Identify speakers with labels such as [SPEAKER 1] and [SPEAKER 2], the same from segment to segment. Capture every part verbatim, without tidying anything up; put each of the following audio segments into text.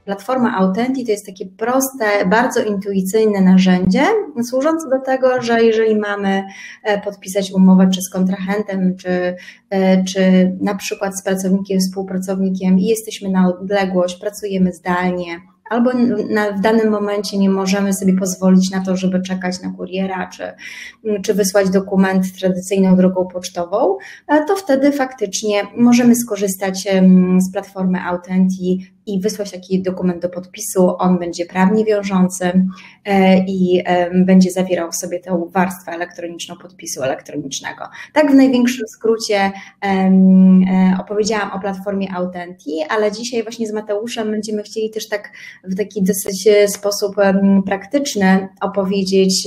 [SPEAKER 1] platforma Authentic to jest takie proste, bardzo intuicyjne narzędzie, służące do tego, że jeżeli mamy podpisać umowę czy z kontrahentem, czy, czy na przykład z pracownikiem, współpracownikiem i jesteśmy na odległość, pracujemy zdalnie, albo na, w danym momencie nie możemy sobie pozwolić na to, żeby czekać na kuriera, czy, czy wysłać dokument tradycyjną drogą pocztową, to wtedy faktycznie możemy skorzystać z platformy Authentic i wysłać taki dokument do podpisu. On będzie prawnie wiążący i będzie zawierał w sobie tę warstwę elektroniczną podpisu elektronicznego. Tak w największym skrócie opowiedziałam o platformie Authentic, ale dzisiaj właśnie z Mateuszem będziemy chcieli też tak w taki dosyć sposób praktyczny opowiedzieć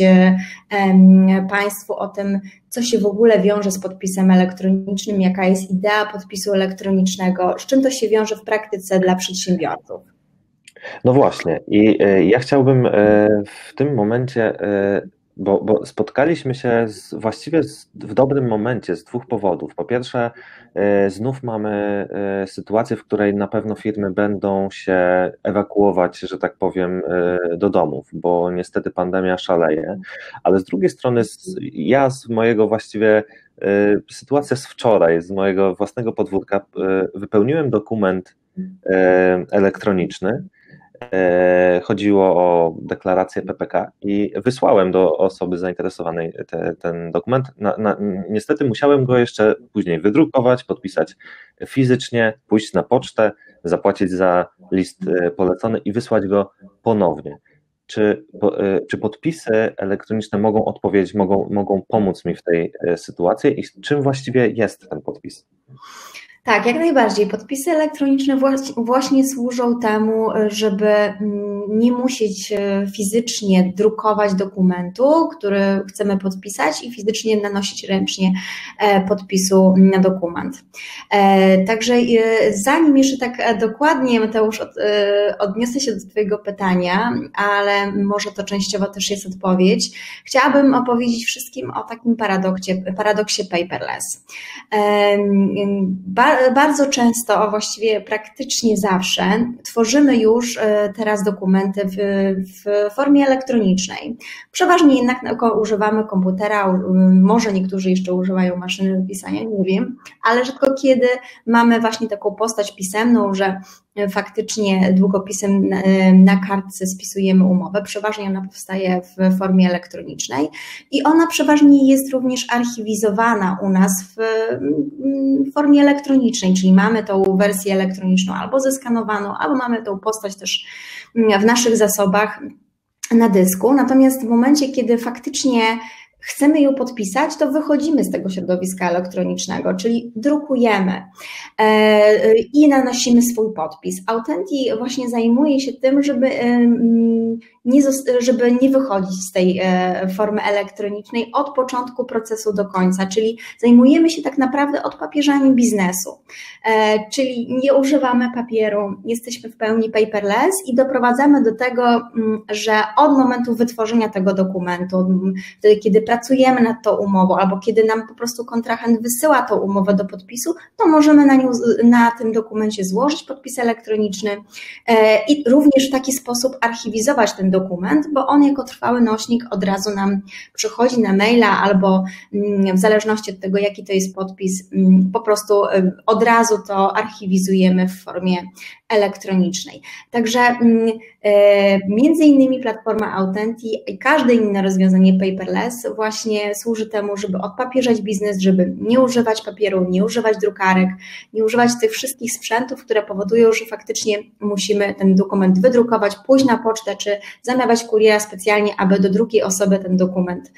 [SPEAKER 1] Państwu o tym, co się w ogóle wiąże z podpisem elektronicznym, jaka jest idea podpisu elektronicznego, z czym to się wiąże w praktyce dla przedsiębiorców.
[SPEAKER 2] No właśnie i ja chciałbym w tym momencie, bo, bo spotkaliśmy się z, właściwie z, w dobrym momencie z dwóch powodów. Po pierwsze, znów mamy sytuację, w której na pewno firmy będą się ewakuować, że tak powiem, do domów, bo niestety pandemia szaleje, ale z drugiej strony ja z mojego właściwie, sytuacja z wczoraj, z mojego własnego podwórka, wypełniłem dokument elektroniczny. Chodziło o deklarację P P K i wysłałem do osoby zainteresowanej te, ten dokument. Na, na, niestety musiałem go jeszcze później wydrukować, podpisać fizycznie, pójść na pocztę, zapłacić za list polecony i wysłać go ponownie. Czy, czy podpisy elektroniczne mogą odpowiedzieć, mogą, mogą pomóc mi w tej sytuacji i czym właściwie jest ten podpis?
[SPEAKER 1] Tak, jak najbardziej. Podpisy elektroniczne właśnie służą temu, żeby nie musieć fizycznie drukować dokumentu, który chcemy podpisać i fizycznie nanosić ręcznie podpisu na dokument. Także zanim jeszcze tak dokładnie, Mateusz, odniosę się do Twojego pytania, ale może to częściowo też jest odpowiedź, chciałabym opowiedzieć wszystkim o takim paradoksie, paradoksie paperless. Bardzo często, a właściwie praktycznie zawsze, tworzymy już teraz dokumenty w, w formie elektronicznej. Przeważnie jednak używamy komputera, może niektórzy jeszcze używają maszyny do pisania, nie wiem, ale rzadko kiedy mamy właśnie taką postać pisemną, że faktycznie długopisem na kartce spisujemy umowę. Przeważnie ona powstaje w formie elektronicznej i ona przeważnie jest również archiwizowana u nas w formie elektronicznej, czyli mamy tą wersję elektroniczną albo zeskanowaną, albo mamy tą postać też w naszych zasobach na dysku. Natomiast w momencie, kiedy faktycznie chcemy ją podpisać, to wychodzimy z tego środowiska elektronicznego, czyli drukujemy i nanosimy swój podpis. Authentic właśnie zajmuje się tym, żeby nie, żeby nie wychodzić z tej formy elektronicznej od początku procesu do końca, czyli zajmujemy się tak naprawdę odpapieżaniem biznesu, czyli nie używamy papieru, jesteśmy w pełni paperless i doprowadzamy do tego, że od momentu wytworzenia tego dokumentu, wtedy kiedy pracujemy nad tą umową albo kiedy nam po prostu kontrahent wysyła tą umowę do podpisu, to możemy na, nią, na tym dokumencie złożyć podpis elektroniczny i również w taki sposób archiwizować ten dokument, bo on jako trwały nośnik od razu nam przychodzi na maila albo w zależności od tego, jaki to jest podpis, po prostu od razu to archiwizujemy w formie elektronicznej. Także między innymi platforma Authentic i każde inne rozwiązanie paperless właśnie służy temu, żeby odpapieżać biznes, żeby nie używać papieru, nie używać drukarek, nie używać tych wszystkich sprzętów, które powodują, że faktycznie musimy ten dokument wydrukować, pójść na pocztę, czy zamawiać kuriera specjalnie, aby do drugiej osoby ten dokument,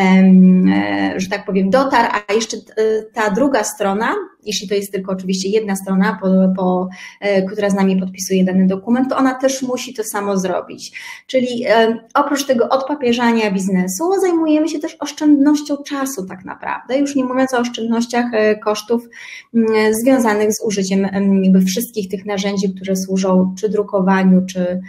[SPEAKER 1] że tak powiem, dotarł, a jeszcze ta druga strona, jeśli to jest tylko oczywiście jedna strona, po, po, która z nami podpisuje dany dokument, to ona też musi to samo zrobić. Czyli oprócz tego odpapieżania biznesu zajmujemy się też oszczędnością czasu tak naprawdę, już nie mówiąc o oszczędnościach kosztów związanych z użyciem jakby wszystkich tych narzędzi, które służą czy drukowaniu, czy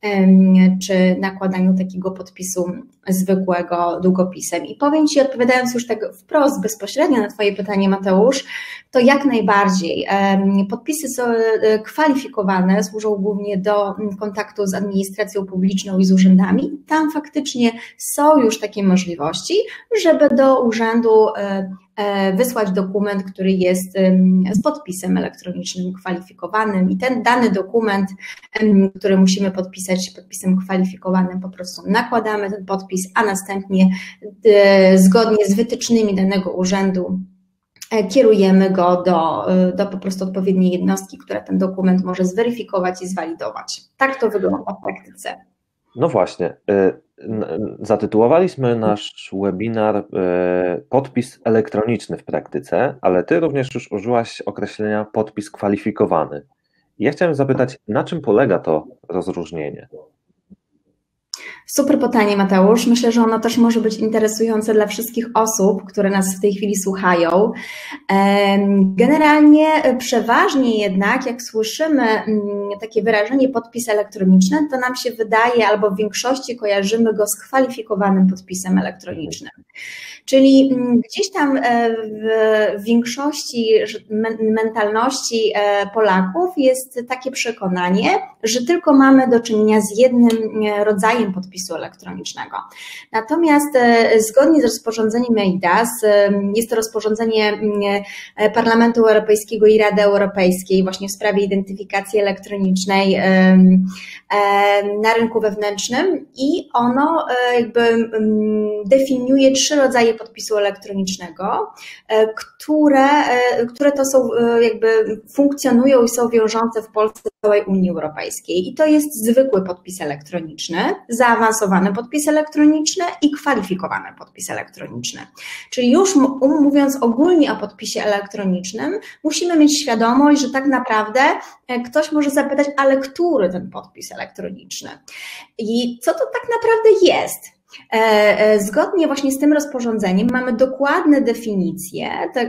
[SPEAKER 1] czy nakładaniu takiego podpisu zwykłego długopisem. I powiem Ci, odpowiadając już tak wprost, bezpośrednio na Twoje pytanie, Mateusz, to ja jak najbardziej. Podpisy są kwalifikowane, służą głównie do kontaktu z administracją publiczną i z urzędami. Tam faktycznie są już takie możliwości, żeby do urzędu wysłać dokument, który jest z podpisem elektronicznym kwalifikowanym i ten dany dokument, który musimy podpisać podpisem kwalifikowanym, po prostu nakładamy ten podpis, a następnie zgodnie z wytycznymi danego urzędu kierujemy go do, do po prostu odpowiedniej jednostki, która ten dokument może zweryfikować i zwalidować. Tak to wygląda w praktyce.
[SPEAKER 2] No właśnie, zatytułowaliśmy nasz webinar podpis elektroniczny w praktyce, ale Ty również już użyłaś określenia podpis kwalifikowany. Ja chciałem zapytać, na czym polega to rozróżnienie?
[SPEAKER 1] Super pytanie, Mateusz. Myślę, że ono też może być interesujące dla wszystkich osób, które nas w tej chwili słuchają. Generalnie, przeważnie jednak, jak słyszymy takie wyrażenie podpis elektroniczny, to nam się wydaje, albo w większości kojarzymy go z kwalifikowanym podpisem elektronicznym. Czyli gdzieś tam w większości mentalności Polaków jest takie przekonanie, że tylko mamy do czynienia z jednym rodzajem podpisu elektronicznego. Natomiast zgodnie z rozporządzeniem eIDAS, jest to rozporządzenie Parlamentu Europejskiego i Rady Europejskiej właśnie w sprawie identyfikacji elektronicznej na rynku wewnętrznym i ono jakby definiuje trzy rodzaje podpisu elektronicznego, które, które to są jakby funkcjonują i są wiążące w Polsce w całej Unii Europejskiej. I to jest zwykły podpis elektroniczny, zaawansowany podpis elektroniczny i kwalifikowany podpis elektroniczny. Czyli już mówiąc ogólnie o podpisie elektronicznym, musimy mieć świadomość, że tak naprawdę ktoś może zapytać, ale który ten podpis elektroniczny? I co to tak naprawdę jest? Zgodnie właśnie z tym rozporządzeniem mamy dokładne definicje,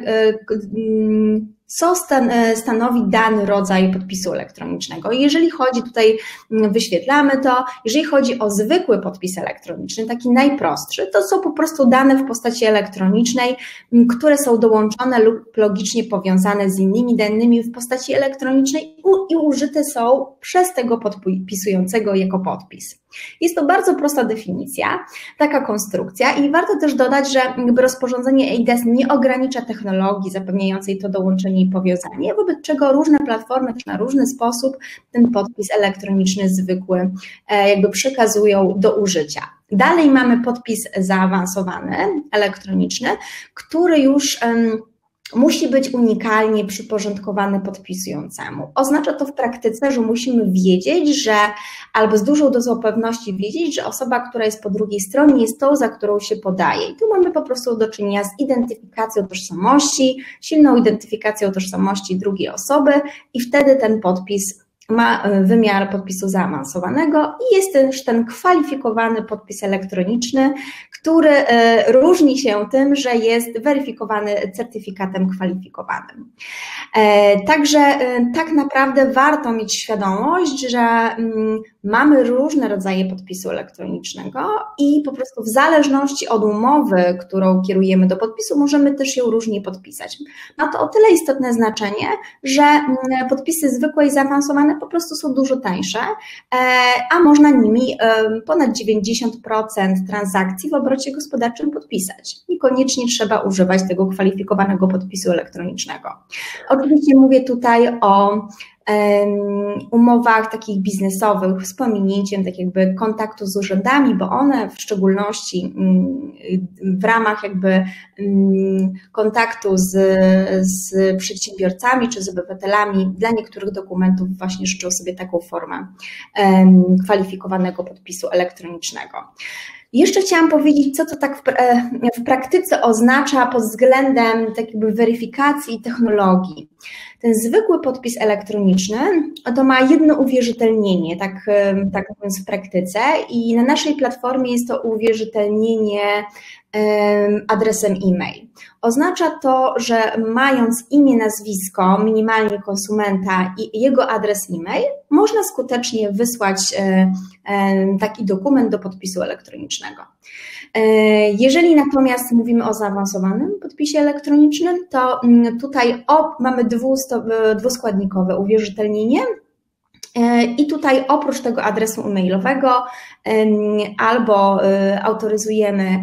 [SPEAKER 1] co stan, stanowi dany rodzaj podpisu elektronicznego. I jeżeli chodzi, tutaj wyświetlamy to, jeżeli chodzi o zwykły podpis elektroniczny, taki najprostszy, to są po prostu dane w postaci elektronicznej, które są dołączone lub logicznie powiązane z innymi danymi w postaci elektronicznej i użyte są przez tego podpisującego jako podpis. Jest to bardzo prosta definicja, taka konstrukcja i warto też dodać, że jakby rozporządzenie eIDAS nie ogranicza technologii zapewniającej to dołączenie i powiązanie, wobec czego różne platformy też na różny sposób ten podpis elektroniczny zwykły jakby przekazują do użycia. Dalej mamy podpis zaawansowany, elektroniczny, który już musi być unikalnie przyporządkowany podpisującemu. Oznacza to w praktyce, że musimy wiedzieć, że albo z dużą dozą pewności wiedzieć, że osoba, która jest po drugiej stronie, jest tą, za którą się podaje. I tu mamy po prostu do czynienia z identyfikacją tożsamości, silną identyfikacją tożsamości drugiej osoby i wtedy ten podpis ma wymiar podpisu zaawansowanego i jest też ten kwalifikowany podpis elektroniczny, który różni się tym, że jest weryfikowany certyfikatem kwalifikowanym. Także tak naprawdę warto mieć świadomość, że mamy różne rodzaje podpisu elektronicznego i po prostu w zależności od umowy, którą kierujemy do podpisu, możemy też ją różnie podpisać. Ma to o tyle istotne znaczenie, że podpisy zwykłe i zaawansowane po prostu są dużo tańsze, a można nimi ponad dziewięćdziesiąt procent transakcji w obrocie gospodarczym podpisać. Niekoniecznie trzeba używać tego kwalifikowanego podpisu elektronicznego. Oczywiście mówię tutaj o umowach takich biznesowych z pominięciem tak jakby kontaktu z urzędami, bo one w szczególności w ramach jakby kontaktu z, z przedsiębiorcami czy z obywatelami dla niektórych dokumentów właśnie życzą sobie taką formę kwalifikowanego podpisu elektronicznego. Jeszcze chciałam powiedzieć, co to tak w, w praktyce oznacza pod względem tak jakby weryfikacji i technologii. Ten zwykły podpis elektroniczny to ma jedno uwierzytelnienie, tak, tak mówiąc w praktyce i na naszej platformie jest to uwierzytelnienie adresem e-mail. Oznacza to, że mając imię, nazwisko, minimalnie konsumenta i jego adres e-mail, można skutecznie wysłać taki dokument do podpisu elektronicznego. Jeżeli natomiast mówimy o zaawansowanym podpisie elektronicznym, to tutaj mamy dwuskładnikowe uwierzytelnienie i tutaj oprócz tego adresu e-mailowego albo autoryzujemy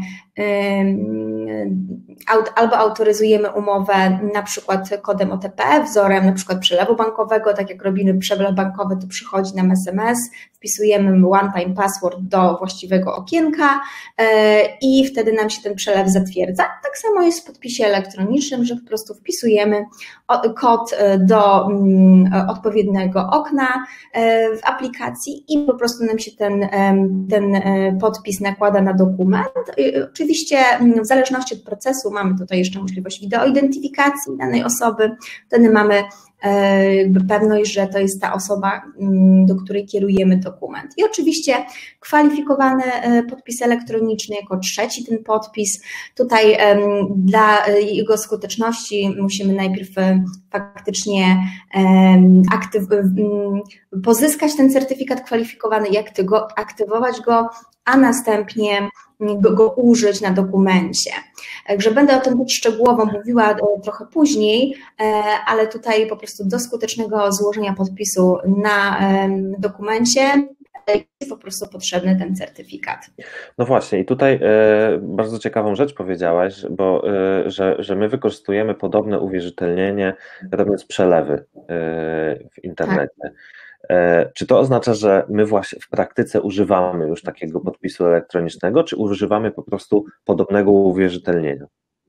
[SPEAKER 1] albo autoryzujemy umowę na przykład kodem O T P, wzorem na przykład przelewu bankowego, tak jak robimy przelew bankowy, to przychodzi nam S M S, wpisujemy one-time password do właściwego okienka i wtedy nam się ten przelew zatwierdza. Tak samo jest w podpisie elektronicznym, że po prostu wpisujemy kod do odpowiedniego okna w aplikacji i po prostu nam się ten, ten podpis nakłada na dokument. Oczywiście w zależności od procesu mamy tutaj jeszcze możliwość wideoidentyfikacji danej osoby, wtedy mamy jakby pewność, że to jest ta osoba, do której kierujemy dokument. I oczywiście kwalifikowany podpis elektroniczny jako trzeci ten podpis. Tutaj dla jego skuteczności musimy najpierw faktycznie aktyw, pozyskać ten certyfikat kwalifikowany i aktywować go, a następnie go, go użyć na dokumencie. Także będę o tym też szczegółowo mówiła trochę później, ale tutaj po prostu do skutecznego złożenia podpisu na dokumencie jest po prostu potrzebny ten certyfikat.
[SPEAKER 2] No właśnie i tutaj bardzo ciekawą rzecz powiedziałaś, bo że, że my wykorzystujemy podobne uwierzytelnienie, robiąc przelewy w internecie. Tak. Czy to oznacza, że my właśnie w praktyce używamy już takiego podpisu elektronicznego, czy używamy po prostu podobnego uwierzytelnienia?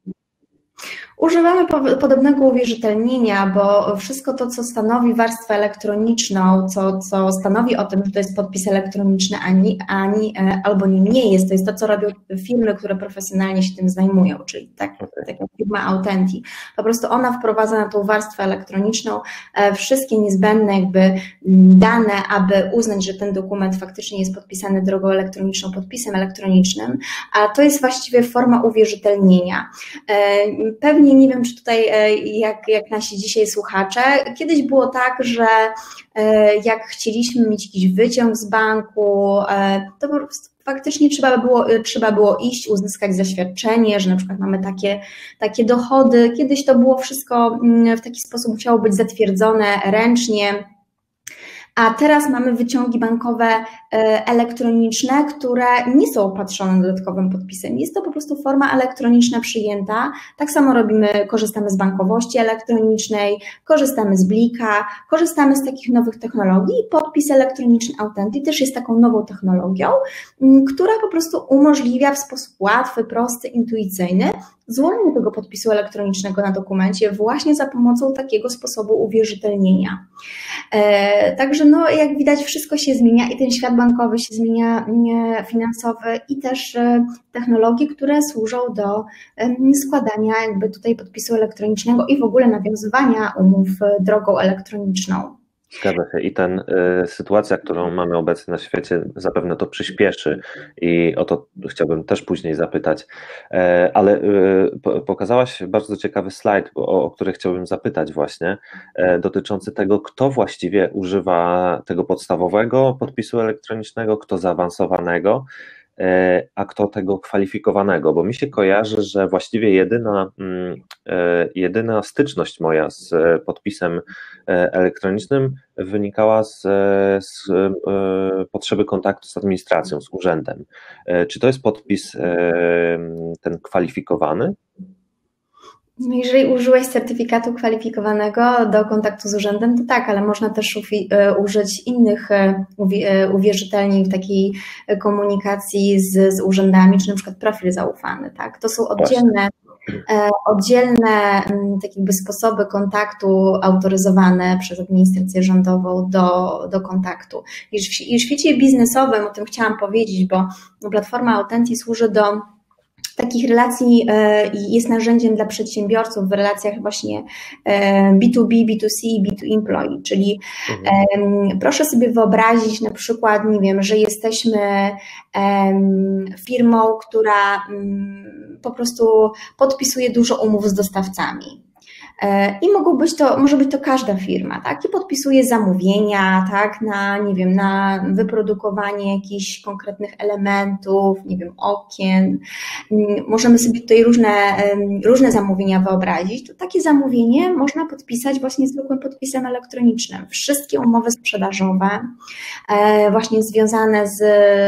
[SPEAKER 1] Używamy podobnego uwierzytelnienia, bo wszystko to, co stanowi warstwę elektroniczną, co, co stanowi o tym, że to jest podpis elektroniczny, ani, ani, albo nim nie jest, to jest to, co robią firmy, które profesjonalnie się tym zajmują, czyli tak, tak jak firma Authenti. Po prostu ona wprowadza na tą warstwę elektroniczną wszystkie niezbędne jakby dane, aby uznać, że ten dokument faktycznie jest podpisany drogą elektroniczną, podpisem elektronicznym, a to jest właściwie forma uwierzytelnienia. Pewnie nie wiem, czy tutaj jak, jak nasi dzisiaj słuchacze, kiedyś było tak, że jak chcieliśmy mieć jakiś wyciąg z banku, to po prostu faktycznie trzeba było, trzeba było iść, uzyskać zaświadczenie, że na przykład mamy takie, takie dochody. Kiedyś to było wszystko w taki sposób, musiało być zatwierdzone ręcznie. A teraz mamy wyciągi bankowe elektroniczne, które nie są opatrzone dodatkowym podpisem. Jest to po prostu forma elektroniczna przyjęta. Tak samo robimy, korzystamy z bankowości elektronicznej, korzystamy z Blika, korzystamy z takich nowych technologii. Podpis elektroniczny Authenti też jest taką nową technologią, która po prostu umożliwia w sposób łatwy, prosty, intuicyjny złożenie tego podpisu elektronicznego na dokumencie właśnie za pomocą takiego sposobu uwierzytelnienia. Także no, jak widać, wszystko się zmienia i ten świat bankowy się zmienia, finansowy i też technologie, które służą do składania jakby tutaj podpisu elektronicznego i w ogóle nawiązywania umów drogą elektroniczną.
[SPEAKER 2] Zgadza się i ten y, sytuacja, którą mamy obecnie na świecie, zapewne to przyspieszy i o to chciałbym też później zapytać, e, ale y, po, pokazałaś bardzo ciekawy slajd, o, o który chciałbym zapytać właśnie, e, dotyczący tego, kto właściwie używa tego podstawowego podpisu elektronicznego, kto zaawansowanego, a kto tego kwalifikowanego, bo mi się kojarzy, że właściwie jedyna, jedyna styczność moja z podpisem elektronicznym wynikała z, z potrzeby kontaktu z administracją, z urzędem. Czy to jest podpis ten kwalifikowany?
[SPEAKER 1] Jeżeli użyłeś certyfikatu kwalifikowanego do kontaktu z urzędem, to tak, ale można też użyć innych uwierzytelnień w takiej komunikacji z, z urzędami, czy na przykład profil zaufany, tak? To są oddzielne, oddzielne tak jakby sposoby kontaktu autoryzowane przez administrację rządową do, do kontaktu. I w świecie biznesowym, o tym chciałam powiedzieć, bo platforma Authenti służy do takich relacji i jest narzędziem dla przedsiębiorców w relacjach właśnie B dwa B, B dwa C, B dwa Employee, czyli mhm. proszę sobie wyobrazić na przykład, nie wiem, że jesteśmy firmą, która po prostu podpisuje dużo umów z dostawcami. I mogą być to, może być to każda firma, tak? I podpisuje zamówienia, tak? Na, nie wiem, na wyprodukowanie jakichś konkretnych elementów, nie wiem, okien. Możemy sobie tutaj różne, różne zamówienia wyobrazić. To takie zamówienie można podpisać właśnie zwykłym podpisem elektronicznym. Wszystkie umowy sprzedażowe, właśnie związane z,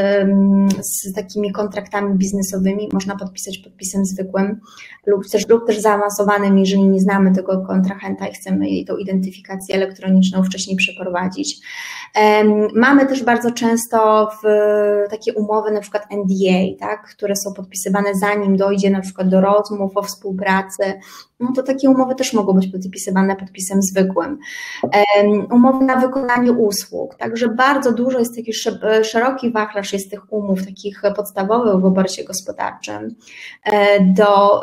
[SPEAKER 1] z takimi kontraktami biznesowymi, można podpisać podpisem zwykłym lub też, lub też zaawansowanym, jeżeli nie znamy tego kontrahenta i chcemy jej tą identyfikację elektroniczną wcześniej przeprowadzić. Mamy też bardzo często w takie umowy, na przykład N D A, tak, które są podpisywane zanim dojdzie na przykład do rozmów o współpracy. No to takie umowy też mogą być podpisywane podpisem zwykłym. Umowy na wykonanie usług, także bardzo dużo jest taki szeroki wachlarz jest tych umów takich podstawowych w oborcie gospodarczym do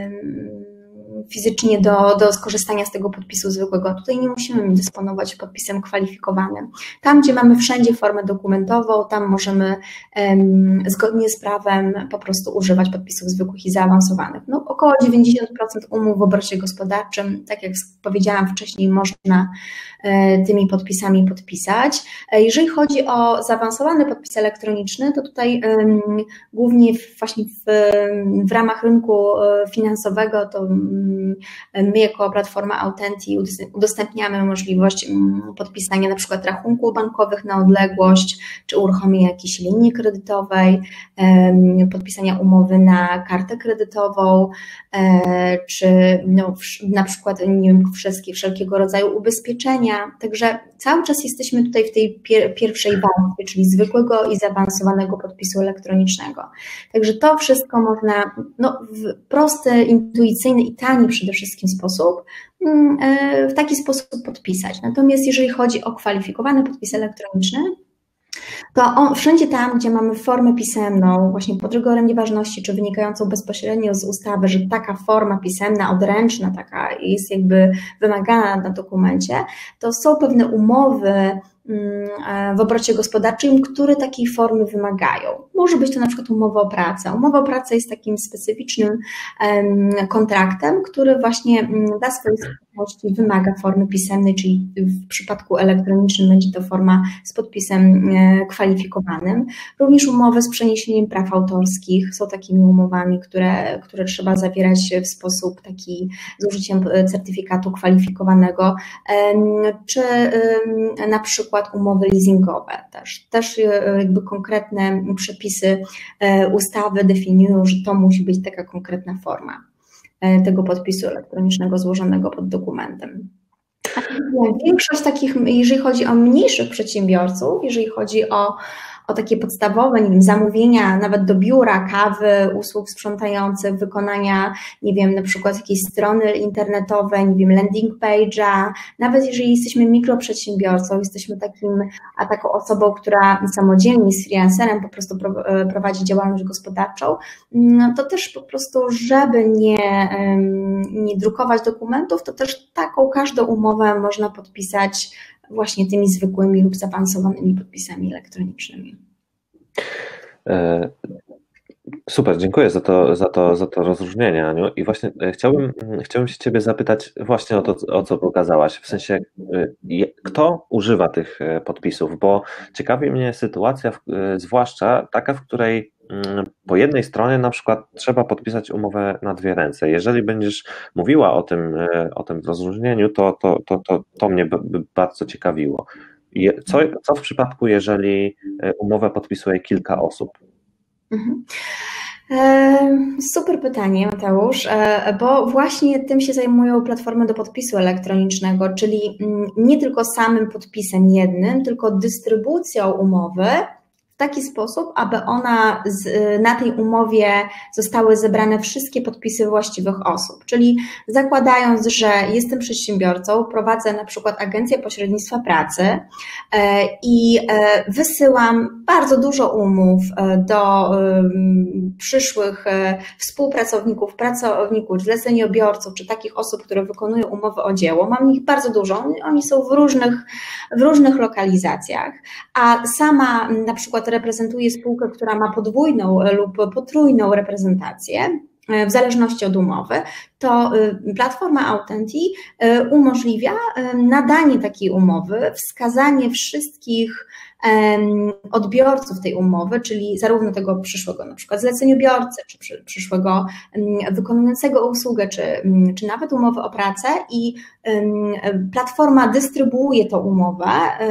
[SPEAKER 1] fizycznie do, do skorzystania z tego podpisu zwykłego. Tutaj nie musimy dysponować podpisem kwalifikowanym. Tam, gdzie mamy wszędzie formę dokumentową, tam możemy um, zgodnie z prawem po prostu używać podpisów zwykłych i zaawansowanych. No, około dziewięćdziesiąt procent umów w obrocie gospodarczym, tak jak powiedziałam wcześniej, można e, tymi podpisami podpisać. E, jeżeli chodzi o zaawansowany podpis elektroniczny, to tutaj um, głównie właśnie w, w ramach rynku finansowego to my jako platforma Autenti udostępniamy możliwość podpisania na przykład rachunków bankowych na odległość, czy uruchomienia jakiejś linii kredytowej, podpisania umowy na kartę kredytową, czy no, na przykład nie wiem, wszystkie, wszelkiego rodzaju ubezpieczenia. Także cały czas jesteśmy tutaj w tej pier pierwszej warstwie, czyli zwykłego i zaawansowanego podpisu elektronicznego. Także to wszystko można no, w prosty, intuicyjny i tani przede wszystkim sposób w taki sposób podpisać. Natomiast jeżeli chodzi o kwalifikowany podpis elektroniczny, to on, wszędzie tam, gdzie mamy formę pisemną, właśnie pod rygorem nieważności, czy wynikającą bezpośrednio z ustawy, że taka forma pisemna, odręczna, taka jest jakby wymagana na dokumencie, to są pewne umowy w obrocie gospodarczym, które takiej formy wymagają. Może być to na przykład umowa o pracę. Umowa o pracę jest takim specyficznym kontraktem, który właśnie dla swojej skuteczności wymaga formy pisemnej, czyli w przypadku elektronicznym będzie to forma z podpisem kwalifikowanym. Również umowy z przeniesieniem praw autorskich są takimi umowami, które, które trzeba zawierać w sposób taki z użyciem certyfikatu kwalifikowanego, czy na przykład umowy leasingowe. Też, też jakby konkretne przepisy ustawy definiują, że to musi być taka konkretna forma tego podpisu elektronicznego złożonego pod dokumentem. A większość takich, jeżeli chodzi o mniejszych przedsiębiorców, jeżeli chodzi o o takie podstawowe, nie wiem, zamówienia nawet do biura, kawy, usług sprzątających, wykonania, nie wiem, na przykład jakiejś strony internetowej, nie wiem, landing page'a, nawet jeżeli jesteśmy mikroprzedsiębiorcą, jesteśmy takim, a taką osobą, która samodzielnie z freelancerem po prostu prowadzi działalność gospodarczą, no to też po prostu, żeby nie, nie drukować dokumentów, to też taką każdą umowę można podpisać właśnie tymi zwykłymi lub zaawansowanymi podpisami elektronicznymi.
[SPEAKER 2] Super, dziękuję za to, za to, za to rozróżnienie, Aniu. I właśnie chciałbym, chciałbym się Ciebie zapytać właśnie o to, o co pokazałaś, w sensie kto używa tych podpisów, bo ciekawi mnie sytuacja, zwłaszcza taka, w której po jednej stronie na przykład trzeba podpisać umowę na dwie ręce. Jeżeli będziesz mówiła o tym, o tym rozróżnieniu, to, to, to, to, to mnie by bardzo ciekawiło. Co, co w przypadku, jeżeli umowę podpisuje kilka osób?
[SPEAKER 1] Mhm. Super pytanie, Mateusz, bo właśnie tym się zajmują platformy do podpisu elektronicznego, czyli nie tylko samym podpisem jednym, tylko dystrybucją umowy w taki sposób, aby ona z, na tej umowie zostały zebrane wszystkie podpisy właściwych osób. Czyli zakładając, że jestem przedsiębiorcą, prowadzę na przykład agencję pośrednictwa pracy i wysyłam bardzo dużo umów do przyszłych współpracowników, pracowników, zleceniobiorców, czy takich osób, które wykonują umowy o dzieło. Mam ich bardzo dużo, oni są w różnych, w różnych lokalizacjach, a sama na przykład reprezentuję spółkę, która ma podwójną lub potrójną reprezentację, w zależności od umowy, to platforma Authenti umożliwia nadanie takiej umowy, wskazanie wszystkich odbiorców tej umowy, czyli zarówno tego przyszłego na przykład zleceniobiorcy, czy przyszłego wykonującego usługę, czy, czy nawet umowy o pracę, i platforma dystrybuuje tą umowę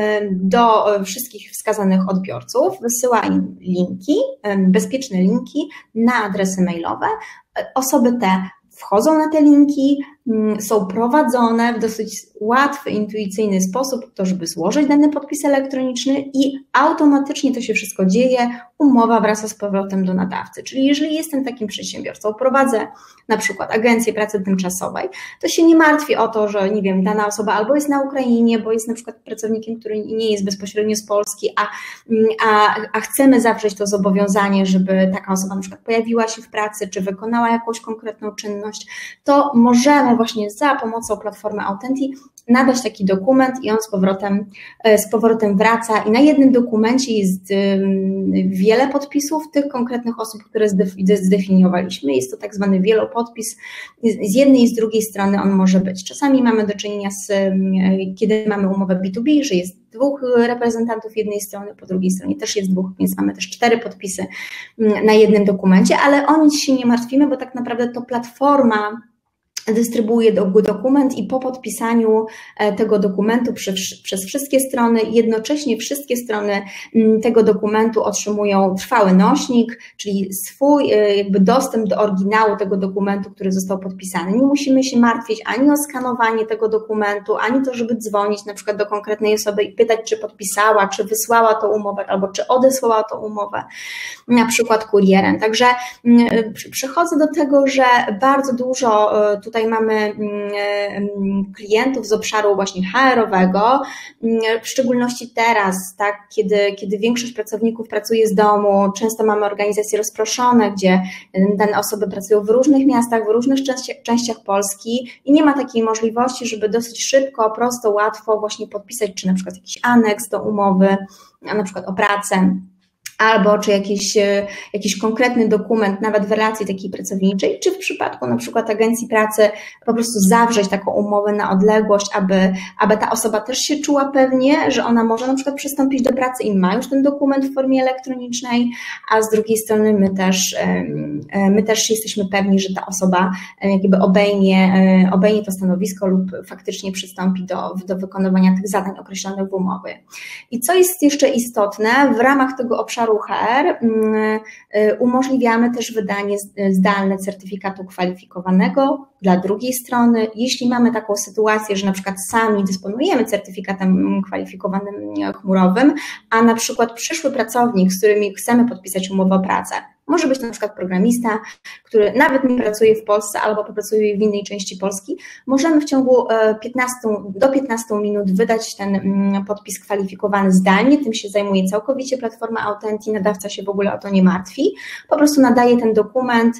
[SPEAKER 1] do wszystkich wskazanych odbiorców, wysyła im linki, bezpieczne linki na adresy mailowe. Osoby te wchodzą na te linki, są prowadzone w dosyć łatwy, intuicyjny sposób, to żeby złożyć dany podpis elektroniczny i automatycznie to się wszystko dzieje, umowa wraca z powrotem do nadawcy. Czyli jeżeli jestem takim przedsiębiorcą, prowadzę na przykład agencję pracy tymczasowej, to się nie martwię o to, że nie wiem, dana osoba albo jest na Ukrainie, bo jest na przykład pracownikiem, który nie jest bezpośrednio z Polski, a, a, a chcemy zawrzeć to zobowiązanie, żeby taka osoba na przykład pojawiła się w pracy, czy wykonała jakąś konkretną czynność, to możemy właśnie za pomocą platformy Authenti nadać taki dokument i on z powrotem, z powrotem wraca i na jednym dokumencie jest wiele podpisów tych konkretnych osób, które zdefiniowaliśmy. Jest to tak zwany wielopodpis. Z jednej i z drugiej strony on może być. Czasami mamy do czynienia z, kiedy mamy umowę B dwa B, że jest dwóch reprezentantów jednej strony, po drugiej stronie też jest dwóch, więc mamy też cztery podpisy na jednym dokumencie, ale o nic się nie martwimy, bo tak naprawdę to platforma dystrybuuje dokument i po podpisaniu tego dokumentu przez, przez wszystkie strony, jednocześnie wszystkie strony tego dokumentu otrzymują trwały nośnik, czyli swój jakby dostęp do oryginału tego dokumentu, który został podpisany. Nie musimy się martwić ani o skanowanie tego dokumentu, ani to, żeby dzwonić na przykład do konkretnej osoby i pytać, czy podpisała, czy wysłała tą umowę, albo czy odesłała tą umowę, na przykład kurierem. Także przechodzę do tego, że bardzo dużo tutaj mamy klientów z obszaru właśnie H R-owego, w szczególności teraz, tak, kiedy, kiedy większość pracowników pracuje z domu, często mamy organizacje rozproszone, gdzie dane osoby pracują w różnych miastach, w różnych częściach, częściach Polski i nie ma takiej możliwości, żeby dosyć szybko, prosto, łatwo właśnie podpisać, czy na przykład jakiś aneks do umowy, na przykład o pracę, albo czy jakiś, jakiś konkretny dokument, nawet w relacji takiej pracowniczej, czy w przypadku na przykład agencji pracy po prostu zawrzeć taką umowę na odległość, aby, aby ta osoba też się czuła pewnie, że ona może na przykład przystąpić do pracy i ma już ten dokument w formie elektronicznej, a z drugiej strony my też, my też jesteśmy pewni, że ta osoba jakby obejmie, obejmie to stanowisko lub faktycznie przystąpi do, do wykonywania tych zadań określonych w umowie. I co jest jeszcze istotne, w ramach tego obszaru H R umożliwiamy też wydanie zdalne certyfikatu kwalifikowanego dla drugiej strony. Jeśli mamy taką sytuację, że na przykład sami dysponujemy certyfikatem kwalifikowanym chmurowym, a na przykład przyszły pracownik, z którymi chcemy podpisać umowę o pracę, może być to na przykład programista, który nawet nie pracuje w Polsce albo pracuje w innej części Polski, możemy w ciągu piętnastu do piętnastu minut wydać ten podpis kwalifikowany zdalnie, tym się zajmuje całkowicie platforma Authenti, nadawca się w ogóle o to nie martwi, po prostu nadaje ten dokument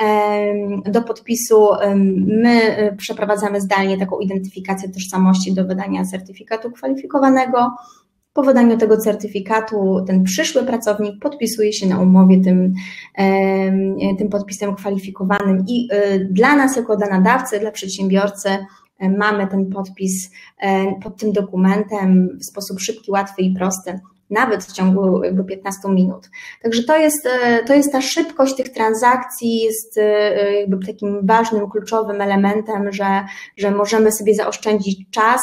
[SPEAKER 1] do podpisu, my przeprowadzamy zdalnie taką identyfikację tożsamości do wydania certyfikatu kwalifikowanego. Po wydaniu tego certyfikatu ten przyszły pracownik podpisuje się na umowie tym, tym podpisem kwalifikowanym i dla nas jako dla nadawcy, dla przedsiębiorcy mamy ten podpis pod tym dokumentem w sposób szybki, łatwy i prosty, nawet w ciągu jakby piętnastu minut. Także to jest, to jest ta szybkość tych transakcji, jest jakby takim ważnym, kluczowym elementem, że, że możemy sobie zaoszczędzić czas,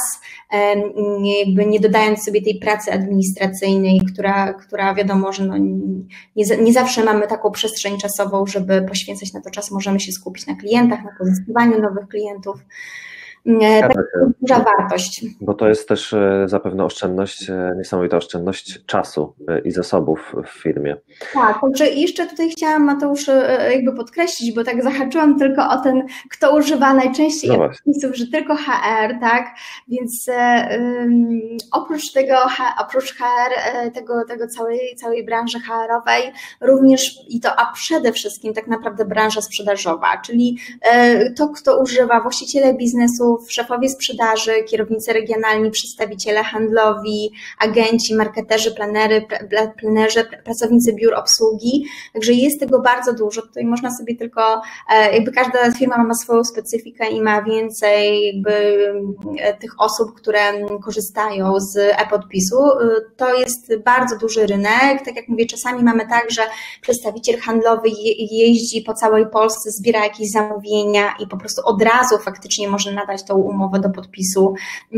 [SPEAKER 1] jakby nie dodając sobie tej pracy administracyjnej, która, która wiadomo, że no nie, nie zawsze mamy taką przestrzeń czasową, żeby poświęcać na to czas, możemy się skupić na klientach, na pozyskiwaniu nowych klientów. taka duża wartość.
[SPEAKER 2] Bo to jest też zapewne oszczędność, niesamowita oszczędność czasu i zasobów w firmie.
[SPEAKER 1] Tak, także jeszcze tutaj chciałam, Mateusz, jakby podkreślić, bo tak zahaczyłam tylko o ten, kto używa najczęściej
[SPEAKER 2] no
[SPEAKER 1] aplikacjów, że tylko H R, tak, więc um, oprócz tego, oprócz H R, tego, tego całej, całej branży H R-owej, również i to, a przede wszystkim tak naprawdę branża sprzedażowa, czyli to, kto używa, właściciele biznesów, szefowie sprzedaży, kierownicy regionalni, przedstawiciele handlowi, agenci, marketerzy, planery, planerzy, pracownicy biur obsługi, także jest tego bardzo dużo, tutaj można sobie tylko, jakby każda firma ma swoją specyfikę i ma więcej jakby tych osób, które korzystają z e-podpisu, to jest bardzo duży rynek, tak jak mówię, czasami mamy tak, że przedstawiciel handlowy jeździ po całej Polsce, zbiera jakieś zamówienia i po prostu od razu faktycznie może nadać tą umowę do podpisu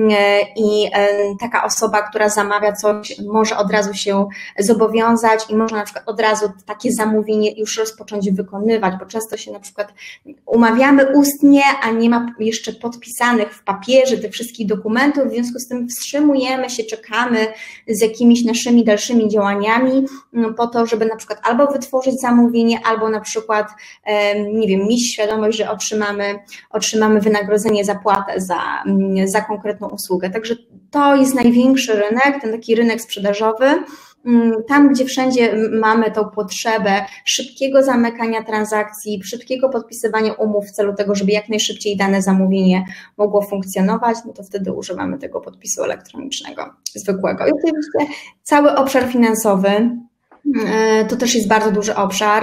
[SPEAKER 1] i taka osoba, która zamawia coś, może od razu się zobowiązać i można na przykład od razu takie zamówienie już rozpocząć wykonywać, bo często się na przykład umawiamy ustnie, a nie ma jeszcze podpisanych w papierze tych wszystkich dokumentów, w związku z tym wstrzymujemy się, czekamy z jakimiś naszymi dalszymi działaniami po to, żeby na przykład albo wytworzyć zamówienie, albo na przykład, nie wiem, mieć świadomość, że otrzymamy, otrzymamy wynagrodzenie, zapłatę za, za konkretną usługę. Także to jest największy rynek, ten taki rynek sprzedażowy, tam, gdzie wszędzie mamy tą potrzebę szybkiego zamykania transakcji, szybkiego podpisywania umów w celu tego, żeby jak najszybciej dane zamówienie mogło funkcjonować, no to wtedy używamy tego podpisu elektronicznego, zwykłego. I oczywiście cały obszar finansowy, to też jest bardzo duży obszar,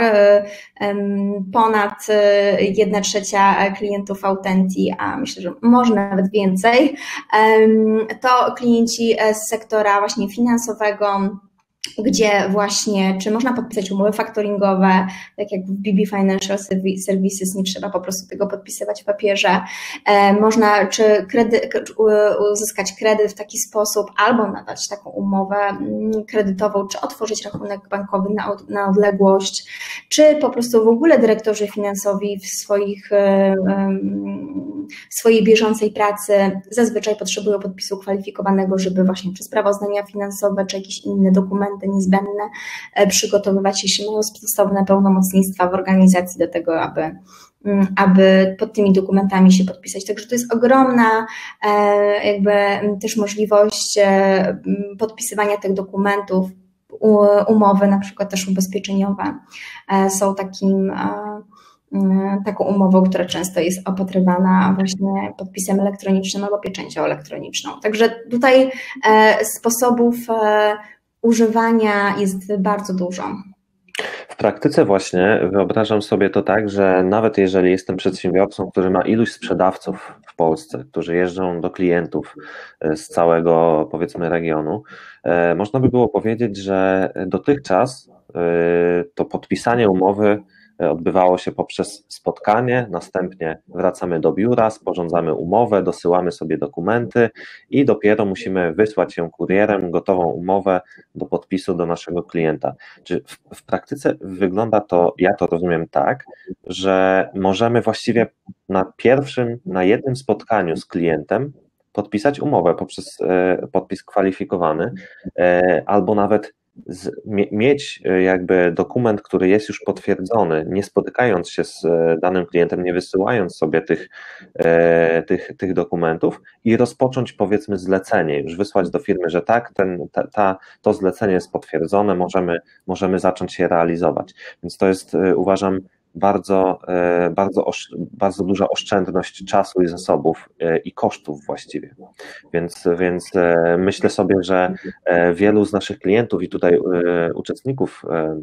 [SPEAKER 1] ponad jedna trzecia klientów Autenti, a myślę, że może nawet więcej, to klienci z sektora właśnie finansowego, gdzie właśnie, czy można podpisać umowy faktoringowe, tak jak w B B Financial Services, nie trzeba po prostu tego podpisywać w papierze, można czy kredy, uzyskać kredyt w taki sposób, albo nadać taką umowę kredytową, czy otworzyć rachunek bankowy na, na odległość, czy po prostu w ogóle dyrektorzy finansowi w swoich, w swojej bieżącej pracy zazwyczaj potrzebują podpisu kwalifikowanego, żeby właśnie czy sprawozdania finansowe, czy jakieś inne dokumenty niezbędne przygotowywać, jeśli mają stosowne pełnomocnictwa w organizacji do tego, aby, aby pod tymi dokumentami się podpisać. Także to jest ogromna jakby też możliwość podpisywania tych dokumentów. Umowy, na przykład też ubezpieczeniowe, są takim taką umową, która często jest opatrywana właśnie podpisem elektronicznym albo pieczęcią elektroniczną. Także tutaj sposobów używania jest bardzo dużo.
[SPEAKER 2] W praktyce właśnie wyobrażam sobie to tak, że nawet jeżeli jestem przedsiębiorcą, który ma iluś sprzedawców w Polsce, którzy jeżdżą do klientów z całego, powiedzmy, regionu, można by było powiedzieć, że dotychczas to podpisanie umowy odbywało się poprzez spotkanie, następnie wracamy do biura, sporządzamy umowę, dosyłamy sobie dokumenty i dopiero musimy wysłać ją kurierem, gotową umowę do podpisu do naszego klienta. Czy w, w praktyce wygląda to, ja to rozumiem tak, że możemy właściwie na pierwszym, na jednym spotkaniu z klientem podpisać umowę poprzez e, podpis kwalifikowany, e, albo nawet Z, mieć jakby dokument, który jest już potwierdzony, nie spotykając się z danym klientem, nie wysyłając sobie tych, e, tych, tych dokumentów i rozpocząć, powiedzmy, zlecenie, już wysłać do firmy, że tak, ten, ta, ta, to zlecenie jest potwierdzone, możemy, możemy zacząć je realizować. Więc to jest, uważam, bardzo, bardzo, bardzo duża oszczędność czasu i zasobów i kosztów właściwie. Więc, więc myślę sobie, że wielu z naszych klientów i tutaj uczestników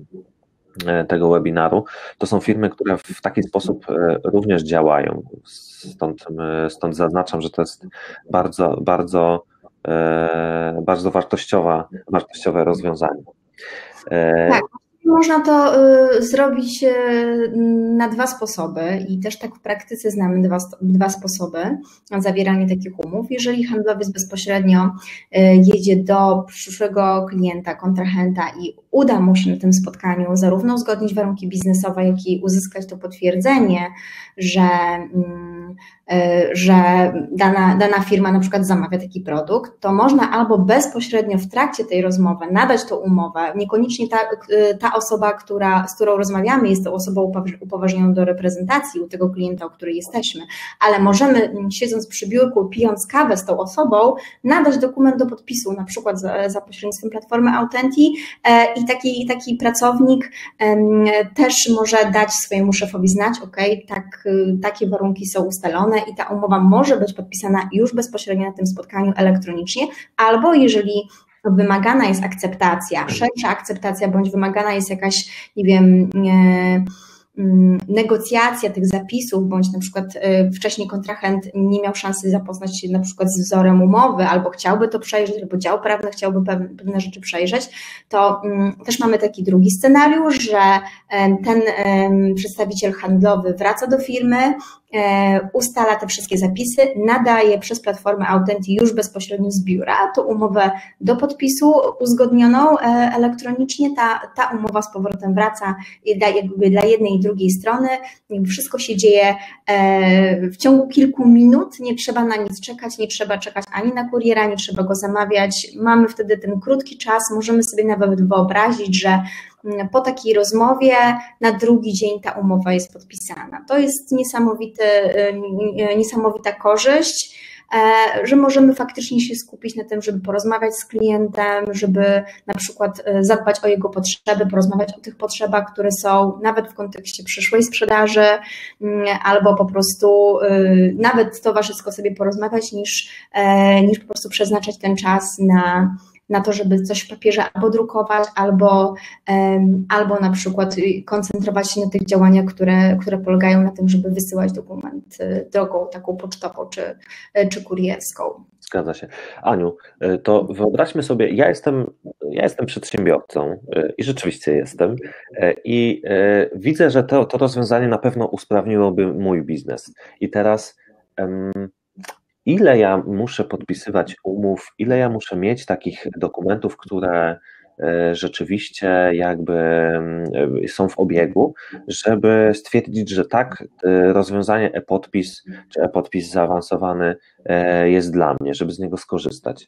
[SPEAKER 2] tego webinaru to są firmy, które w taki sposób również działają. Stąd, stąd zaznaczam, że to jest bardzo, bardzo, bardzo wartościowa, wartościowe rozwiązanie.
[SPEAKER 1] Tak. Można to zrobić na dwa sposoby i też tak w praktyce znamy dwa, dwa sposoby na zawieranie takich umów. Jeżeli handlowiec bezpośrednio jedzie do przyszłego klienta, kontrahenta i uda mu się na tym spotkaniu zarówno uzgodnić warunki biznesowe, jak i uzyskać to potwierdzenie, że że dana, dana firma na przykład zamawia taki produkt, to można albo bezpośrednio w trakcie tej rozmowy nadać tą umowę, niekoniecznie ta, ta osoba, która, z którą rozmawiamy jest tą osobą upoważnioną do reprezentacji u tego klienta, u której jesteśmy, ale możemy siedząc przy biurku, pijąc kawę z tą osobą, nadać dokument do podpisu, na przykład za, za pośrednictwem platformy Authentii i taki, taki pracownik też może dać swojemu szefowi znać, ok, tak, takie warunki są ustalone i ta umowa może być podpisana już bezpośrednio na tym spotkaniu elektronicznie, albo jeżeli wymagana jest akceptacja, szersza akceptacja, bądź wymagana jest jakaś, nie wiem, nie, negocjacja tych zapisów, bądź na przykład wcześniej kontrahent nie miał szansy zapoznać się na przykład z wzorem umowy, albo chciałby to przejrzeć, albo dział prawny chciałby pewne rzeczy przejrzeć, to też mamy taki drugi scenariusz, że ten przedstawiciel handlowy wraca do firmy, ustala te wszystkie zapisy, nadaje przez platformę Authentii już bezpośrednio z biura tą umowę do podpisu uzgodnioną elektronicznie, ta, ta umowa z powrotem wraca dla, jakby dla jednej i drugiej strony, wszystko się dzieje w ciągu kilku minut, nie trzeba na nic czekać, nie trzeba czekać ani na kuriera, nie trzeba go zamawiać, mamy wtedy ten krótki czas, możemy sobie nawet wyobrazić, że po takiej rozmowie na drugi dzień ta umowa jest podpisana. To jest niesamowity, niesamowita korzyść, że możemy faktycznie się skupić na tym, żeby porozmawiać z klientem, żeby na przykład zadbać o jego potrzeby, porozmawiać o tych potrzebach, które są nawet w kontekście przyszłej sprzedaży, albo po prostu nawet towarzysko sobie porozmawiać, niż, niż po prostu przeznaczać ten czas na na to, żeby coś w papierze albo drukować, albo, albo na przykład koncentrować się na tych działaniach, które, które polegają na tym, żeby wysyłać dokument drogą taką pocztową czy, czy kurierską.
[SPEAKER 2] Zgadza się. Aniu, to wyobraźmy sobie, ja jestem, ja jestem przedsiębiorcą i rzeczywiście jestem i widzę, że to, to rozwiązanie na pewno usprawniłoby mój biznes. I teraz ile ja muszę podpisywać umów, ile ja muszę mieć takich dokumentów, które rzeczywiście jakby są w obiegu, żeby stwierdzić, że tak, rozwiązanie e-podpis czy e-podpis zaawansowany jest dla mnie, żeby z niego skorzystać.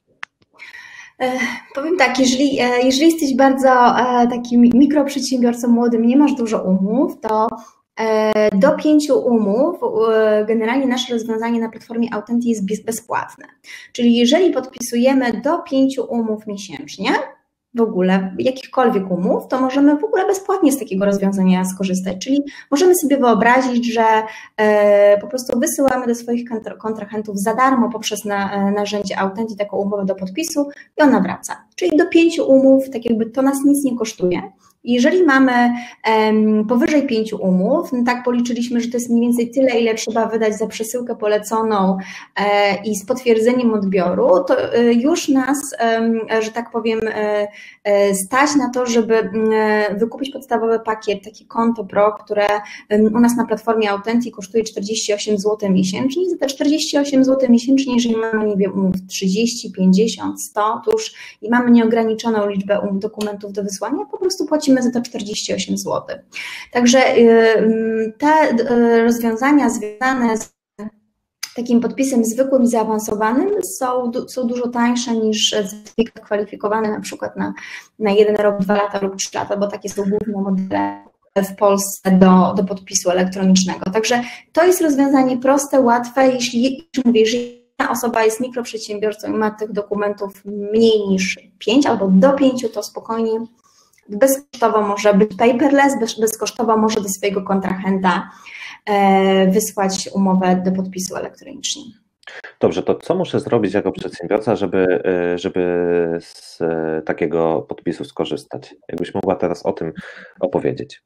[SPEAKER 1] Powiem tak, jeżeli, jeżeli jesteś bardzo takim mikroprzedsiębiorcą młodym, nie masz dużo umów, to do pięciu umów generalnie nasze rozwiązanie na platformie Authentii jest bezpłatne. Czyli jeżeli podpisujemy do pięciu umów miesięcznie, w ogóle jakichkolwiek umów, to możemy w ogóle bezpłatnie z takiego rozwiązania skorzystać. Czyli możemy sobie wyobrazić, że po prostu wysyłamy do swoich kontrahentów za darmo poprzez narzędzie Authentii taką umowę do podpisu i ona wraca. Czyli do pięciu umów, tak jakby to nas nic nie kosztuje. Jeżeli mamy um, powyżej pięciu umów, no tak policzyliśmy, że to jest mniej więcej tyle, ile trzeba wydać za przesyłkę poleconą e, i z potwierdzeniem odbioru, to e, już nas, e, że tak powiem, e, e, stać na to, żeby e, wykupić podstawowy pakiet, takie konto pro, które e, u nas na platformie Authentii kosztuje czterdzieści osiem złotych miesięcznie. Za te czterdzieści osiem złotych miesięcznie, jeżeli mamy, nie wiem, umów trzydzieści, pięćdziesiąt, sto, to już i mamy nieograniczoną liczbę um, dokumentów do wysłania, po prostu płacimy za to czterdzieści osiem złotych. Także te rozwiązania związane z takim podpisem zwykłym i zaawansowanym są, są dużo tańsze niż certyfikat kwalifikowany na przykład na, na jeden rok, dwa lata lub trzy lata, bo takie są główne modele w Polsce do, do podpisu elektronicznego. Także to jest rozwiązanie proste, łatwe, jeśli mówię, jeżeli osoba jest mikroprzedsiębiorcą i ma tych dokumentów mniej niż pięć albo do pięciu, to spokojnie bezkosztowo może być paperless, bez, bezkosztowo może do swojego kontrahenta e, wysłać umowę do podpisu elektronicznie.
[SPEAKER 2] Dobrze, to co muszę zrobić jako przedsiębiorca, żeby, żeby z takiego podpisu skorzystać? Jakbyś mogła teraz o tym opowiedzieć?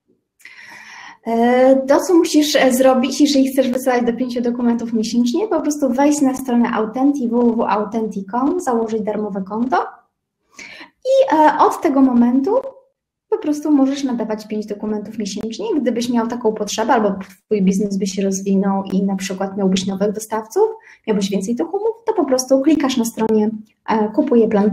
[SPEAKER 1] To, co musisz zrobić, jeżeli chcesz wysyłać do pięciu dokumentów miesięcznie, po prostu wejść na stronę Authentii, w w w kropka authentii kropka com, założyć darmowe konto i od tego momentu po prostu możesz nadawać pięć dokumentów miesięcznie. Gdybyś miał taką potrzebę albo twój biznes by się rozwinął i na przykład miałbyś nowych dostawców, miałbyś więcej tych umów, to po prostu klikasz na stronie Kupuję Plan Pro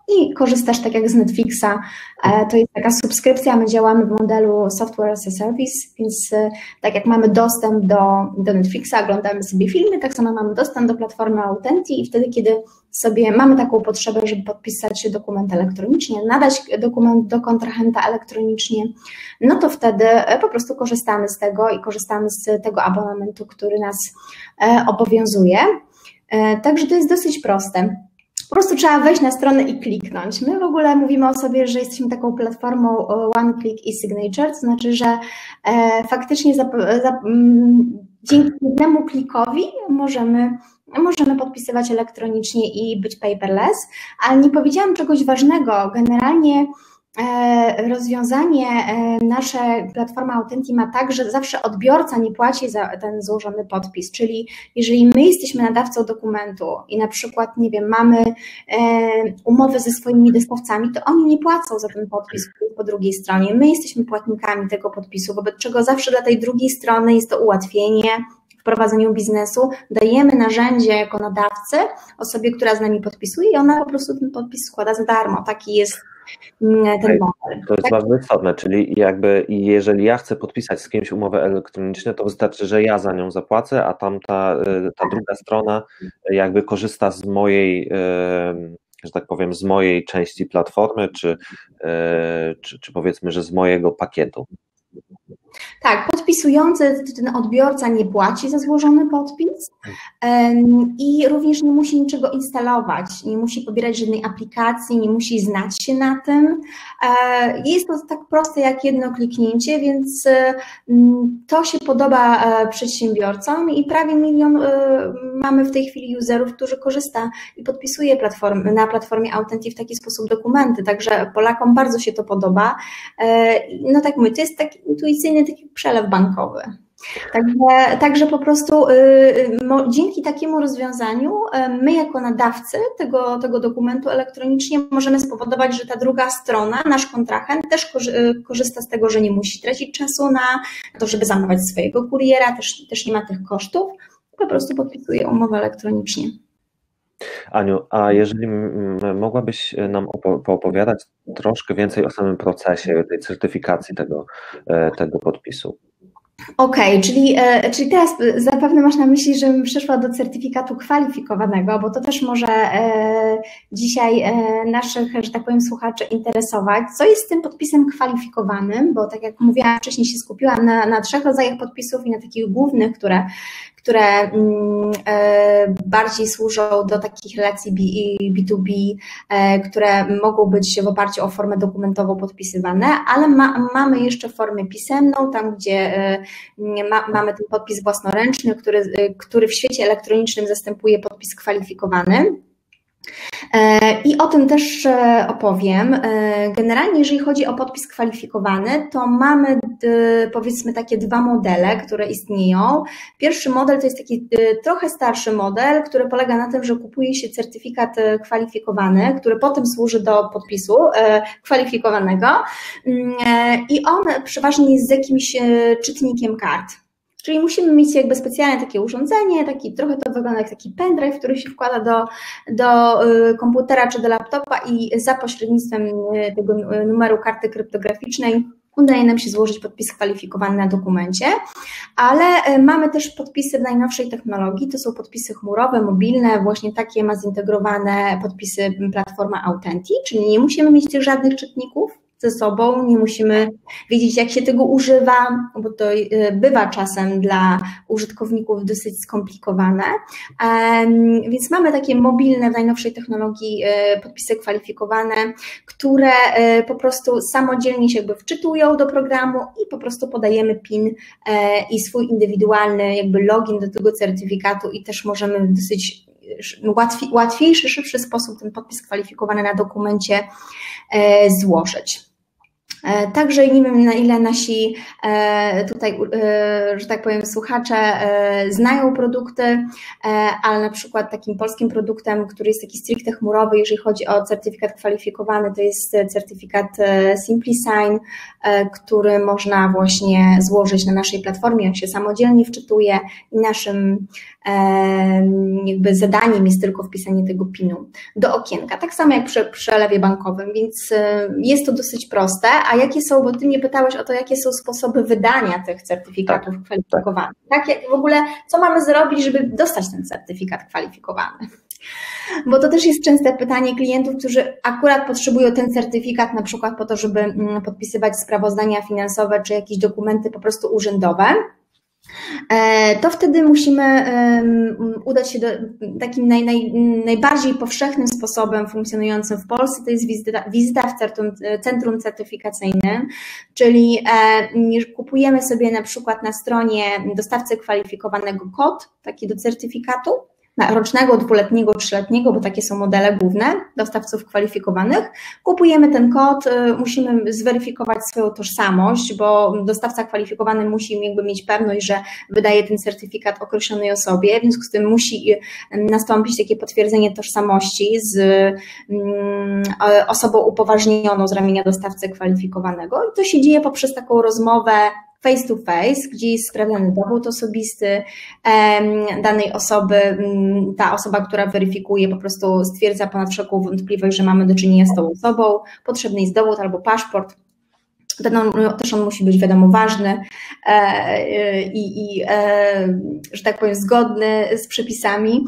[SPEAKER 1] i korzystasz tak jak z Netflixa. To jest taka subskrypcja, my działamy w modelu Software as a Service, więc tak jak mamy dostęp do, do Netflixa, oglądamy sobie filmy, tak samo mamy dostęp do platformy Authentic i wtedy, kiedy sobie mamy taką potrzebę, żeby podpisać dokument elektronicznie, nadać dokument do kontrahenta elektronicznie, no to wtedy po prostu korzystamy z tego i korzystamy z tego abonamentu, który nas obowiązuje. Także to jest dosyć proste. Po prostu trzeba wejść na stronę i kliknąć. My w ogóle mówimy o sobie, że jesteśmy taką platformą One Click e-Signature, to znaczy, że faktycznie za, za, dzięki jednemu klikowi możemy Możemy podpisywać elektronicznie i być paperless, ale nie powiedziałam czegoś ważnego. Generalnie rozwiązanie nasze platforma Authentic ma tak, że zawsze odbiorca nie płaci za ten złożony podpis, czyli jeżeli my jesteśmy nadawcą dokumentu i na przykład, nie wiem, mamy umowę ze swoimi dostawcami, to oni nie płacą za ten podpis po drugiej stronie. My jesteśmy płatnikami tego podpisu, wobec czego zawsze dla tej drugiej strony jest to ułatwienie w prowadzeniu biznesu, dajemy narzędzie jako nadawcy osobie, która z nami podpisuje i ona po prostu ten podpis składa za darmo. Taki jest ten model.
[SPEAKER 2] To jest
[SPEAKER 1] tak?
[SPEAKER 2] bardzo istotne, czyli jakby jeżeli ja chcę podpisać z kimś umowę elektroniczną, to wystarczy, że ja za nią zapłacę, a tamta ta druga strona jakby korzysta z mojej, że tak powiem, z mojej części platformy, czy, czy, czy powiedzmy, że z mojego pakietu.
[SPEAKER 1] Tak, podpisujący, ten odbiorca nie płaci za złożony podpis i również nie musi niczego instalować, nie musi pobierać żadnej aplikacji, nie musi znać się na tym. Jest to tak proste jak jedno kliknięcie, więc to się podoba przedsiębiorcom i prawie milion mamy w tej chwili userów, którzy korzysta i podpisuje platform, na platformie Authentic w taki sposób dokumenty, także Polakom bardzo się to podoba. No tak mówię, to jest taki intuicyjny taki przelew bankowy. Także, także po prostu y, mo, dzięki takiemu rozwiązaniu y, my jako nadawcy tego, tego dokumentu elektronicznie możemy spowodować, że ta druga strona, nasz kontrahent też korzy, y, korzysta z tego, że nie musi tracić czasu na to, żeby zamawiać swojego kuriera, też, też nie ma tych kosztów, po prostu podpisuje umowę elektronicznie.
[SPEAKER 2] Aniu, a jeżeli mogłabyś nam poopowiadać troszkę więcej o samym procesie tej certyfikacji tego, tego podpisu?
[SPEAKER 1] Okej, okay, czyli, czyli teraz zapewne masz na myśli, żebym przeszła do certyfikatu kwalifikowanego, bo to też może dzisiaj naszych, że tak powiem, słuchaczy interesować. Co jest z tym podpisem kwalifikowanym? Bo tak jak mówiłam wcześniej, się skupiłam na, na trzech rodzajach podpisów i na takich głównych, które, które bardziej służą do takich relacji B dwa B, które mogą być w oparciu o formę dokumentową podpisywane, ale ma, mamy jeszcze formę pisemną, tam gdzie ma, mamy ten podpis własnoręczny, który, który w świecie elektronicznym zastępuje podpis kwalifikowany. I o tym też opowiem. Generalnie, jeżeli chodzi o podpis kwalifikowany, to mamy powiedzmy takie dwa modele, które istnieją. Pierwszy model to jest taki trochę starszy model, który polega na tym, że kupuje się certyfikat kwalifikowany, który potem służy do podpisu kwalifikowanego i on przeważnie jest z jakimś czytnikiem kart. Czyli musimy mieć jakby specjalne takie urządzenie, taki, trochę to wygląda jak taki pendrive, który się wkłada do, do komputera czy do laptopa i za pośrednictwem tego numeru karty kryptograficznej udaje nam się złożyć podpis kwalifikowany na dokumencie, ale mamy też podpisy w najnowszej technologii, to są podpisy chmurowe, mobilne, właśnie takie ma zintegrowane podpisy platforma Authentic, czyli nie musimy mieć tych żadnych czytników ze sobą, nie musimy wiedzieć, jak się tego używa, bo to bywa czasem dla użytkowników dosyć skomplikowane. Więc mamy takie mobilne, w najnowszej technologii podpisy kwalifikowane, które po prostu samodzielnie się jakby wczytują do programu i po prostu podajemy PIN i swój indywidualny jakby login do tego certyfikatu i też możemy w dosyć łatwiej, łatwiejszy, szybszy sposób ten podpis kwalifikowany na dokumencie złożyć. Także nie wiem, na ile nasi tutaj, że tak powiem, słuchacze znają produkty, ale na przykład takim polskim produktem, który jest taki stricte chmurowy, jeżeli chodzi o certyfikat kwalifikowany, to jest certyfikat SimpliSign, który można właśnie złożyć na naszej platformie, on się samodzielnie wczytuje i naszym jakby zadaniem jest tylko wpisanie tego pinu do okienka, tak samo jak przy przelewie bankowym, więc jest to dosyć proste. A jakie są, bo Ty mnie pytałeś o to, jakie są sposoby wydania tych certyfikatów tak, kwalifikowanych, tak? Jak w ogóle, co mamy zrobić, żeby dostać ten certyfikat kwalifikowany? Bo to też jest częste pytanie klientów, którzy akurat potrzebują ten certyfikat na przykład po to, żeby podpisywać sprawozdania finansowe czy jakieś dokumenty po prostu urzędowe. To wtedy musimy udać się do takim naj, naj, najbardziej powszechnym sposobem funkcjonującym w Polsce, to jest wizyta, wizyta w centrum, centrum certyfikacyjnym, czyli kupujemy sobie na przykład na stronie dostawcy kwalifikowanego kod, taki do certyfikatu, rocznego, dwuletniego, trzyletniego, bo takie są modele główne dostawców kwalifikowanych. Kupujemy ten kod, musimy zweryfikować swoją tożsamość, bo dostawca kwalifikowany musi jakby mieć pewność, że wydaje ten certyfikat określonej osobie, w związku z tym musi nastąpić takie potwierdzenie tożsamości z osobą upoważnioną z ramienia dostawcy kwalifikowanego i to się dzieje poprzez taką rozmowę face to face, gdzie jest sprawdzany dowód osobisty danej osoby, ta osoba, która weryfikuje, po prostu stwierdza ponad wszelką wątpliwość, że mamy do czynienia z tą osobą, potrzebny jest dowód albo paszport. Ten on, też on musi być, wiadomo, ważny i, i, że tak powiem, zgodny z przepisami.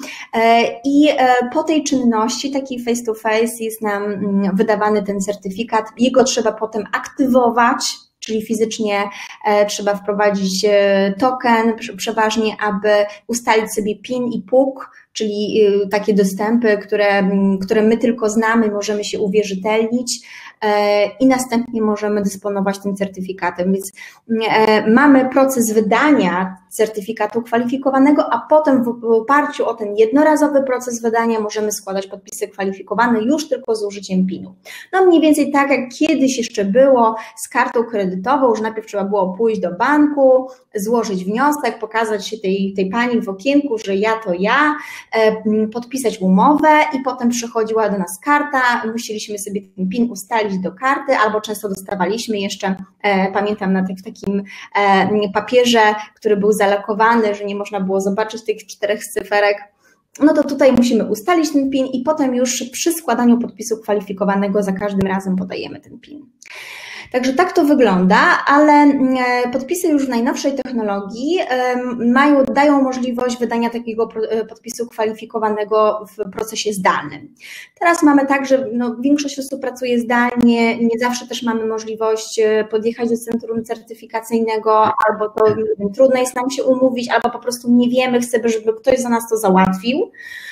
[SPEAKER 1] I po tej czynności, takiej face to face, jest nam wydawany ten certyfikat. Jego trzeba potem aktywować, czyli fizycznie trzeba wprowadzić token przeważnie, aby ustalić sobie PIN i PUK, czyli takie dostępy, które, które my tylko znamy, możemy się uwierzytelnić i następnie możemy dysponować tym certyfikatem. Więc mamy proces wydania certyfikatu kwalifikowanego, a potem w oparciu o ten jednorazowy proces wydania możemy składać podpisy kwalifikowane już tylko z użyciem pinu. No mniej więcej tak jak kiedyś jeszcze było z kartą kredytową, że najpierw trzeba było pójść do banku, złożyć wniosek, pokazać się tej, tej pani w okienku, że ja to ja, podpisać umowę i potem przychodziła do nas karta, musieliśmy sobie ten pin ustalić do karty, albo często dostawaliśmy jeszcze, pamiętam, na w takim papierze, który był zalakowany, że nie można było zobaczyć tych czterech cyferek, no to tutaj musimy ustalić ten PIN i potem już przy składaniu podpisu kwalifikowanego za każdym razem podajemy ten PIN. Także tak to wygląda, ale podpisy już w najnowszej technologii mają, dają możliwość wydania takiego podpisu kwalifikowanego w procesie zdalnym. Teraz mamy tak, że no, większość osób pracuje zdalnie, nie zawsze też mamy możliwość podjechać do centrum certyfikacyjnego, albo to nie wiem, trudno jest nam się umówić, albo po prostu nie wiemy, chcemy, żeby ktoś za nas to załatwił,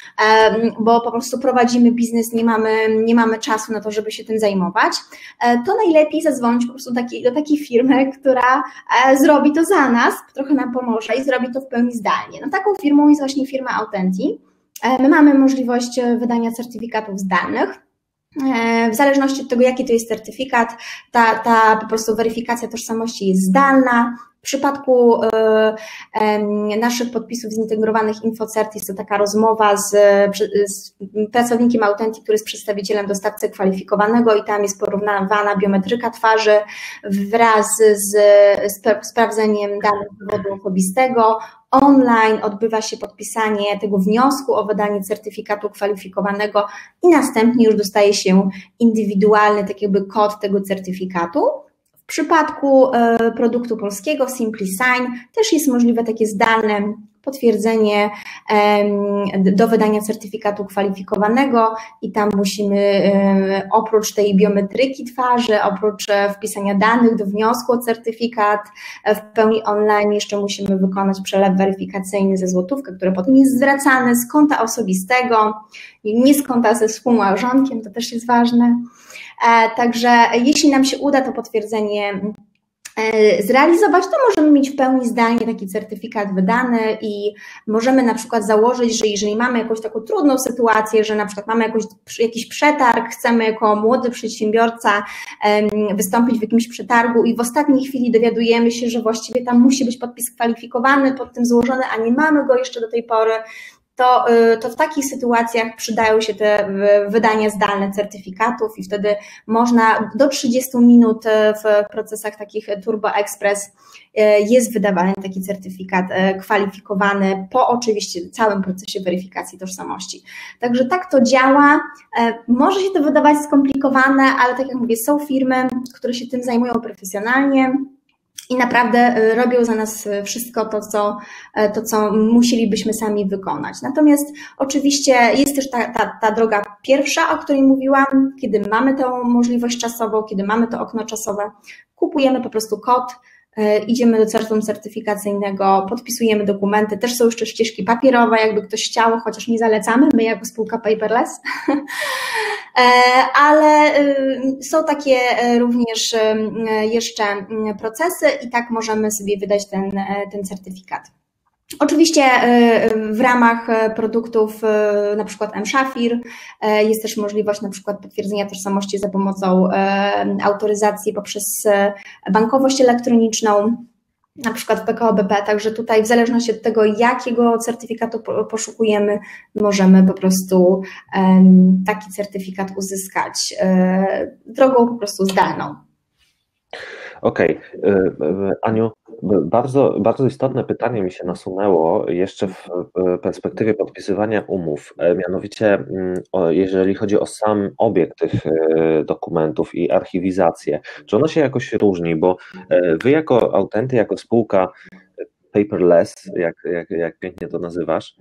[SPEAKER 1] bo po prostu prowadzimy biznes, nie mamy, nie mamy czasu na to, żeby się tym zajmować, to najlepiej zadzwonić po prostu do takiej, do takiej firmy, która zrobi to za nas, trochę nam pomoże i zrobi to w pełni zdalnie. No, taką firmą jest właśnie firma Authenti. My mamy możliwość wydania certyfikatów zdalnych. W zależności od tego, jaki to jest certyfikat, ta, ta po prostu weryfikacja tożsamości jest zdalna. W przypadku naszych podpisów zintegrowanych InfoCert jest to taka rozmowa z, z pracownikiem Authenti, który jest przedstawicielem dostawcy kwalifikowanego i tam jest porównywana biometryka twarzy wraz z, z sprawdzeniem danych dowodu osobistego. Online odbywa się podpisanie tego wniosku o wydanie certyfikatu kwalifikowanego i następnie już dostaje się indywidualny tak jakby kod tego certyfikatu. W przypadku produktu polskiego SimpliSign też jest możliwe takie zdalne potwierdzenie do wydania certyfikatu kwalifikowanego i tam musimy oprócz tej biometryki twarzy, oprócz wpisania danych do wniosku o certyfikat w pełni online jeszcze musimy wykonać przelew weryfikacyjny ze złotówkę, który potem jest zwracany z konta osobistego, nie z konta ze współmałżonkiem, to też jest ważne. Także jeśli nam się uda to potwierdzenie zrealizować, to możemy mieć w pełni zdalnie taki certyfikat wydany i możemy na przykład założyć, że jeżeli mamy jakąś taką trudną sytuację, że na przykład mamy jakoś, jakiś przetarg, chcemy jako młody przedsiębiorca wystąpić w jakimś przetargu i w ostatniej chwili dowiadujemy się, że właściwie tam musi być podpis kwalifikowany pod tym złożony, a nie mamy go jeszcze do tej pory, to, to w takich sytuacjach przydają się te wydania zdalne certyfikatów i wtedy można do trzydziestu minut w procesach takich Turbo Express jest wydawany taki certyfikat kwalifikowany po oczywiście całym procesie weryfikacji tożsamości. Także tak to działa. Może się to wydawać skomplikowane, ale tak jak mówię, są firmy, które się tym zajmują profesjonalnie i naprawdę robią za nas wszystko to, co, to, co musielibyśmy sami wykonać. Natomiast oczywiście jest też ta, ta, ta droga pierwsza, o której mówiłam, kiedy mamy tę możliwość czasową, kiedy mamy to okno czasowe, kupujemy po prostu kod, idziemy do centrum certyfikacyjnego, podpisujemy dokumenty, też są jeszcze ścieżki papierowe, jakby ktoś chciał, chociaż nie zalecamy, my jako spółka paperless, ale są takie również jeszcze procesy i tak możemy sobie wydać ten, ten certyfikat. Oczywiście w ramach produktów na przykład mShafir jest też możliwość na przykład potwierdzenia tożsamości za pomocą autoryzacji poprzez bankowość elektroniczną, na przykład w P K O B P, także tutaj w zależności od tego, jakiego certyfikatu poszukujemy, możemy po prostu taki certyfikat uzyskać drogą po prostu zdalną.
[SPEAKER 2] Okej, okay. Aniu, bardzo, bardzo istotne pytanie mi się nasunęło jeszcze w perspektywie podpisywania umów, mianowicie jeżeli chodzi o sam obieg tych dokumentów i archiwizację, czy ono się jakoś różni, bo wy jako Autenty, jako spółka paperless, jak, jak, jak pięknie to nazywasz,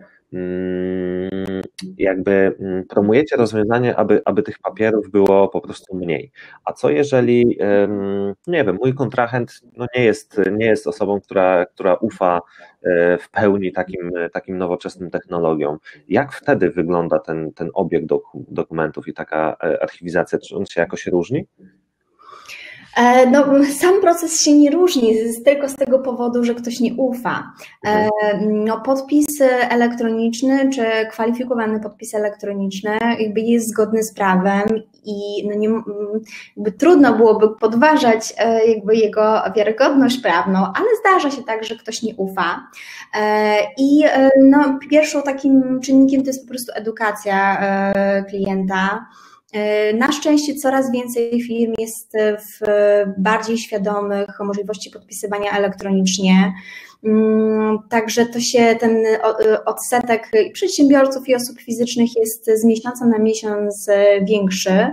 [SPEAKER 2] jakby promujecie rozwiązanie, aby, aby tych papierów było po prostu mniej. A co jeżeli, nie wiem, mój kontrahent no nie jest, nie jest osobą, która, która ufa w pełni takim, takim nowoczesnym technologiom. Jak wtedy wygląda ten, ten obieg dokumentów i taka archiwizacja? Czy on się jakoś różni?
[SPEAKER 1] No, sam proces się nie różni, tylko z tego powodu, że ktoś nie ufa. No, podpis elektroniczny czy kwalifikowany podpis elektroniczny jakby jest zgodny z prawem i no nie, jakby trudno byłoby podważać jakby jego wiarygodność prawną, ale zdarza się tak, że ktoś nie ufa. I no, pierwszą takim czynnikiem to jest po prostu edukacja klienta. Na szczęście coraz więcej firm jest w bardziej świadomych o możliwości podpisywania elektronicznie, także to się ten odsetek przedsiębiorców i osób fizycznych jest z miesiąca na miesiąc większy.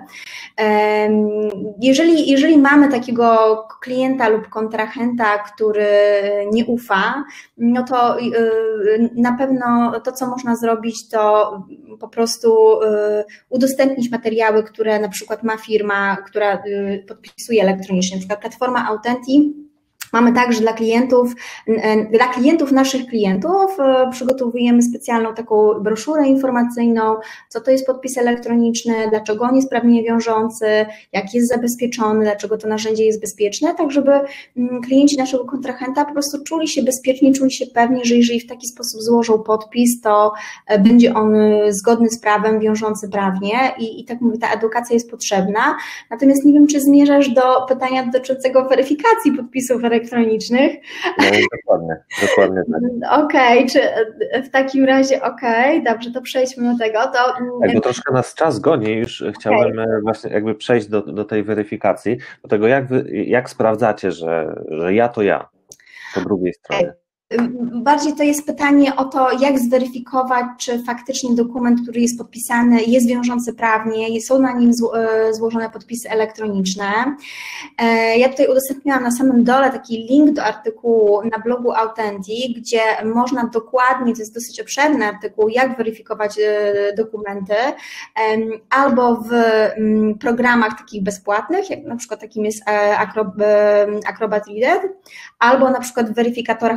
[SPEAKER 1] Jeżeli, jeżeli mamy takiego klienta lub kontrahenta, który nie ufa, no to na pewno to, co można zrobić, to po prostu udostępnić materiały, które na przykład ma firma, która podpisuje elektronicznie, na przykład platforma Autenty. Mamy także dla klientów, dla klientów naszych klientów przygotowujemy specjalną taką broszurę informacyjną, co to jest podpis elektroniczny, dlaczego on jest prawnie wiążący, jak jest zabezpieczony, dlaczego to narzędzie jest bezpieczne, tak żeby klienci naszego kontrahenta po prostu czuli się bezpiecznie, czuli się pewnie, że jeżeli w taki sposób złożą podpis, to będzie on zgodny z prawem, wiążący prawnie i, i tak mówię, ta edukacja jest potrzebna. Natomiast nie wiem, czy zmierzasz do pytania dotyczącego weryfikacji podpisów elektronicznych, elektronicznych.
[SPEAKER 2] No, dokładnie, dokładnie tak.
[SPEAKER 1] Okej, okay, czy w takim razie okej, okay, dobrze, to przejdźmy do tego. To...
[SPEAKER 2] Tak, bo troszkę nas czas goni, już chciałbym okay. właśnie jakby przejść do, do tej weryfikacji, do tego jak, wy, jak sprawdzacie, że, że ja to ja, po drugiej stronie. Okay.
[SPEAKER 1] Bardziej to jest pytanie o to, jak zweryfikować, czy faktycznie dokument, który jest podpisany, jest wiążący prawnie, są na nim złożone podpisy elektroniczne. Ja tutaj udostępniłam na samym dole taki link do artykułu na blogu Autenty, gdzie można dokładnie, to jest dosyć obszerny artykuł, jak weryfikować dokumenty, albo w programach takich bezpłatnych, jak na przykład takim jest Acrobat Reader, albo na przykład w weryfikatorach podpisów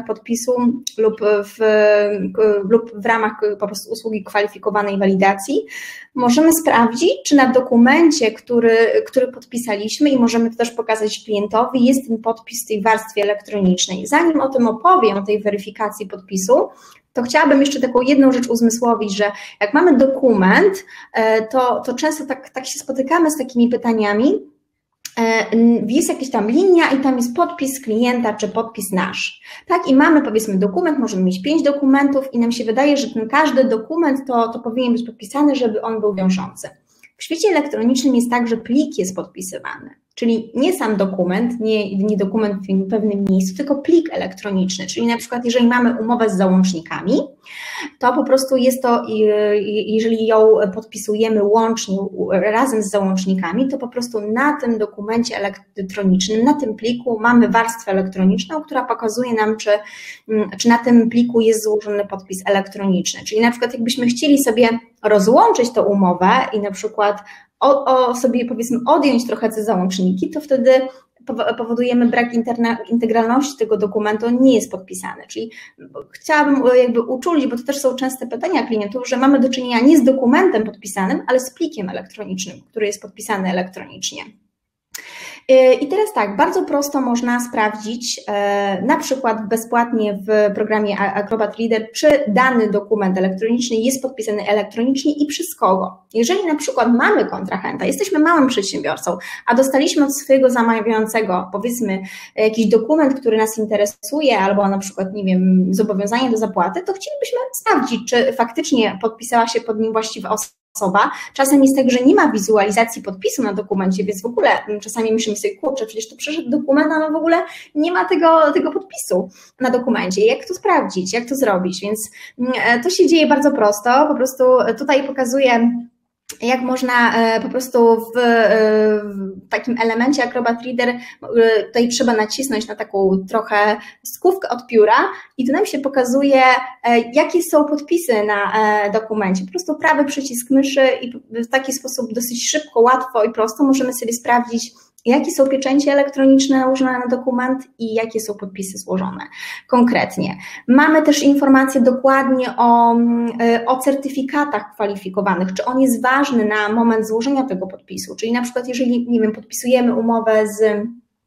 [SPEAKER 1] podpisu lub w, lub w ramach po prostu usługi kwalifikowanej walidacji możemy sprawdzić, czy na dokumencie, który, który podpisaliśmy i możemy to też pokazać klientowi, jest ten podpis w tej warstwie elektronicznej. Zanim o tym opowiem, o tej weryfikacji podpisu, to chciałabym jeszcze taką jedną rzecz uzmysłowić, że jak mamy dokument, to, to często tak, tak się spotykamy z takimi pytaniami, jest jakaś tam linia i tam jest podpis klienta czy podpis nasz, tak? I mamy powiedzmy dokument, możemy mieć pięć dokumentów i nam się wydaje, że ten każdy dokument to, to powinien być podpisany, żeby on był wiążący. W świecie elektronicznym jest tak, że plik jest podpisywany, czyli nie sam dokument, nie, nie dokument w pewnym miejscu, tylko plik elektroniczny, czyli na przykład jeżeli mamy umowę z załącznikami, to po prostu jest to, jeżeli ją podpisujemy łącznie razem z załącznikami, to po prostu na tym dokumencie elektronicznym, na tym pliku mamy warstwę elektroniczną, która pokazuje nam, czy, czy na tym pliku jest złożony podpis elektroniczny, czyli na przykład jakbyśmy chcieli sobie rozłączyć tę umowę i na przykład o, o sobie powiedzmy odjąć trochę te załączniki, to wtedy powodujemy brak interna, integralności tego dokumentu, on nie jest podpisany, czyli chciałabym jakby uczulić, bo to też są częste pytania klientów, że mamy do czynienia nie z dokumentem podpisanym, ale z plikiem elektronicznym, który jest podpisany elektronicznie. I teraz tak, bardzo prosto można sprawdzić, na przykład bezpłatnie w programie Acrobat Reader, czy dany dokument elektroniczny jest podpisany elektronicznie i przez kogo. Jeżeli na przykład mamy kontrahenta, jesteśmy małym przedsiębiorcą, a dostaliśmy od swojego zamawiającego, powiedzmy, jakiś dokument, który nas interesuje, albo na przykład, nie wiem, zobowiązanie do zapłaty, to chcielibyśmy sprawdzić, czy faktycznie podpisała się pod nim właściwa osoba. Osoba. Czasem jest tak, że nie ma wizualizacji podpisu na dokumencie, więc w ogóle czasami myślimy sobie, kurczę, przecież to przyszedł dokument, ale w ogóle nie ma tego, tego podpisu na dokumencie. Jak to sprawdzić, jak to zrobić? Więc to się dzieje bardzo prosto, po prostu tutaj pokazuję, jak można po prostu w, w takim elemencie Acrobat Reader, tutaj trzeba nacisnąć na taką trochę skówkę od pióra i tu nam się pokazuje, jakie są podpisy na dokumencie. Po prostu prawy przycisk myszy i w taki sposób dosyć szybko, łatwo i prosto możemy sobie sprawdzić, jakie są pieczęcie elektroniczne nałożone na dokument i jakie są podpisy złożone konkretnie. Mamy też informacje dokładnie o, o certyfikatach kwalifikowanych, czy on jest ważny na moment złożenia tego podpisu, czyli na przykład jeżeli, nie wiem, podpisujemy umowę z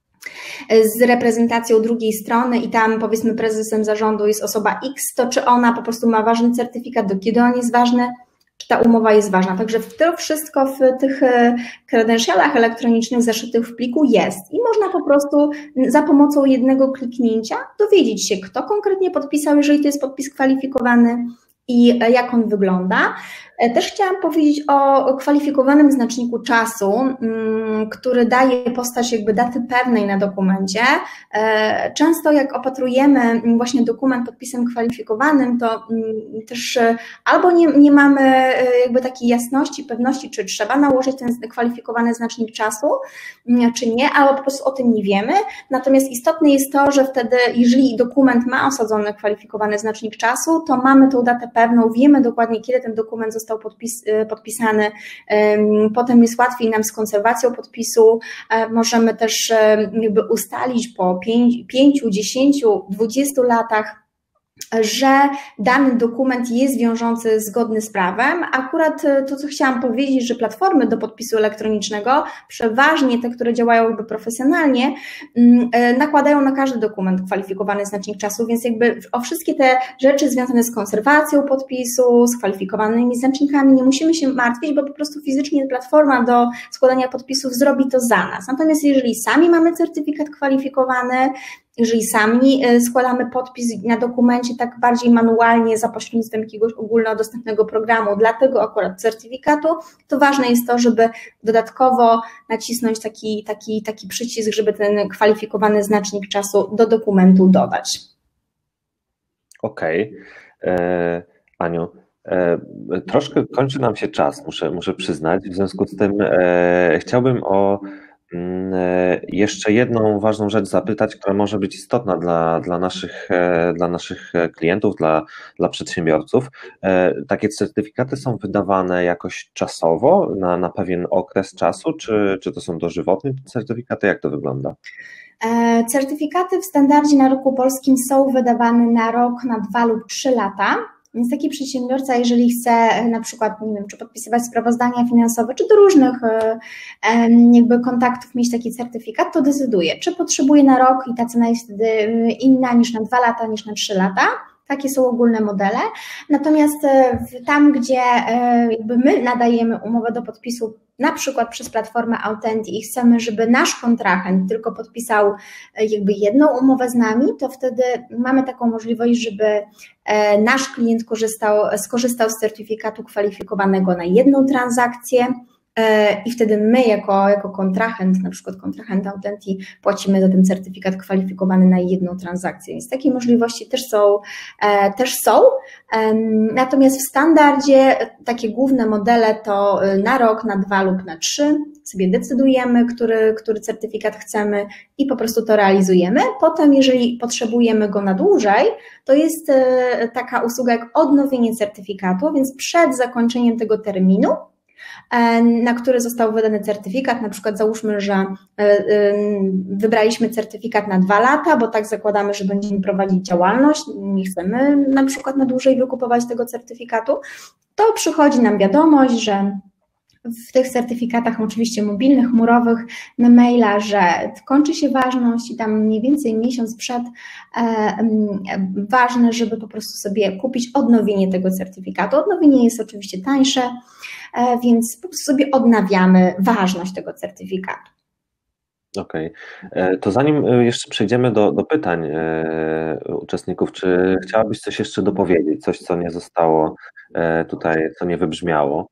[SPEAKER 1] z reprezentacją drugiej strony i tam powiedzmy prezesem zarządu jest osoba X, to czy ona po prostu ma ważny certyfikat, do kiedy on jest ważny, czy ta umowa jest ważna. Także to wszystko w tych credentialach elektronicznych zaszytych w pliku jest i można po prostu za pomocą jednego kliknięcia dowiedzieć się, kto konkretnie podpisał, jeżeli to jest podpis kwalifikowany i jak on wygląda. Też chciałam powiedzieć o kwalifikowanym znaczniku czasu, który daje postać jakby daty pewnej na dokumencie. Często jak opatrujemy właśnie dokument podpisem kwalifikowanym, to też albo nie, nie mamy jakby takiej jasności, pewności, czy trzeba nałożyć ten kwalifikowany znacznik czasu, czy nie, albo po prostu o tym nie wiemy. Natomiast istotne jest to, że wtedy, jeżeli dokument ma osadzony kwalifikowany znacznik czasu, to mamy tą datę pewną, wiemy dokładnie, kiedy ten dokument został został podpis, podpisany, potem jest łatwiej nam z konserwacją podpisu, możemy też jakby ustalić po pięciu, dziesięciu, dwudziestu latach, że dany dokument jest wiążący, zgodny z prawem. Akurat to, co chciałam powiedzieć, że platformy do podpisu elektronicznego, przeważnie te, które działają jakby profesjonalnie, nakładają na każdy dokument kwalifikowany znacznik czasu, więc jakby o wszystkie te rzeczy związane z konserwacją podpisu, z kwalifikowanymi znacznikami nie musimy się martwić, bo po prostu fizycznie platforma do składania podpisów zrobi to za nas. Natomiast jeżeli sami mamy certyfikat kwalifikowany, jeżeli sami składamy podpis na dokumencie tak bardziej manualnie za pośrednictwem jakiegoś ogólnodostępnego programu dla tego akurat certyfikatu, to ważne jest to, żeby dodatkowo nacisnąć taki, taki, taki przycisk, żeby ten kwalifikowany znacznik czasu do dokumentu dodać.
[SPEAKER 2] Okej. Okay. Aniu, e, troszkę kończy nam się czas, muszę, muszę przyznać, w związku z tym e, chciałbym o jeszcze jedną ważną rzecz zapytać, która może być istotna dla, dla, naszych, dla naszych klientów, dla, dla przedsiębiorców. Takie certyfikaty są wydawane jakoś czasowo, na, na pewien okres czasu, czy, czy to są dożywotnie certyfikaty? Jak to wygląda?
[SPEAKER 1] Certyfikaty w standardzie na rynku polskim są wydawane na rok, na dwa lub trzy lata. Więc taki przedsiębiorca, jeżeli chce na przykład, nie wiem, czy podpisywać sprawozdania finansowe, czy do różnych jakby kontaktów mieć taki certyfikat, to decyduje, czy potrzebuje na rok i ta cena jest wtedy inna niż na dwa lata, niż na trzy lata. Takie są ogólne modele. Natomiast tam, gdzie jakby my nadajemy umowę do podpisu, na przykład przez platformę Authenti i chcemy, żeby nasz kontrahent tylko podpisał jakby jedną umowę z nami, to wtedy mamy taką możliwość, żeby nasz klient korzystał, skorzystał z certyfikatu kwalifikowanego na jedną transakcję, i wtedy my jako, jako kontrahent, na przykład kontrahent Authenti, płacimy za ten certyfikat kwalifikowany na jedną transakcję. Więc takie możliwości też są, też są. Natomiast w standardzie takie główne modele to na rok, na dwa lub na trzy sobie decydujemy, który, który certyfikat chcemy i po prostu to realizujemy. Potem, jeżeli potrzebujemy go na dłużej, to jest taka usługa jak odnowienie certyfikatu, więc przed zakończeniem tego terminu, na który został wydany certyfikat, na przykład załóżmy, że wybraliśmy certyfikat na dwa lata, bo tak zakładamy, że będziemy prowadzić działalność, nie chcemy na przykład na dłużej wykupować tego certyfikatu, to przychodzi nam wiadomość, że w tych certyfikatach oczywiście mobilnych, chmurowych na maila, że kończy się ważność i tam mniej więcej miesiąc przed e, ważne, żeby po prostu sobie kupić odnowienie tego certyfikatu. Odnowienie jest oczywiście tańsze, e, więc po prostu sobie odnawiamy ważność tego certyfikatu.
[SPEAKER 2] Okej, okay. To zanim jeszcze przejdziemy do, do pytań e, uczestników, czy chciałabyś coś jeszcze dopowiedzieć, coś, co nie zostało e, tutaj, co nie wybrzmiało?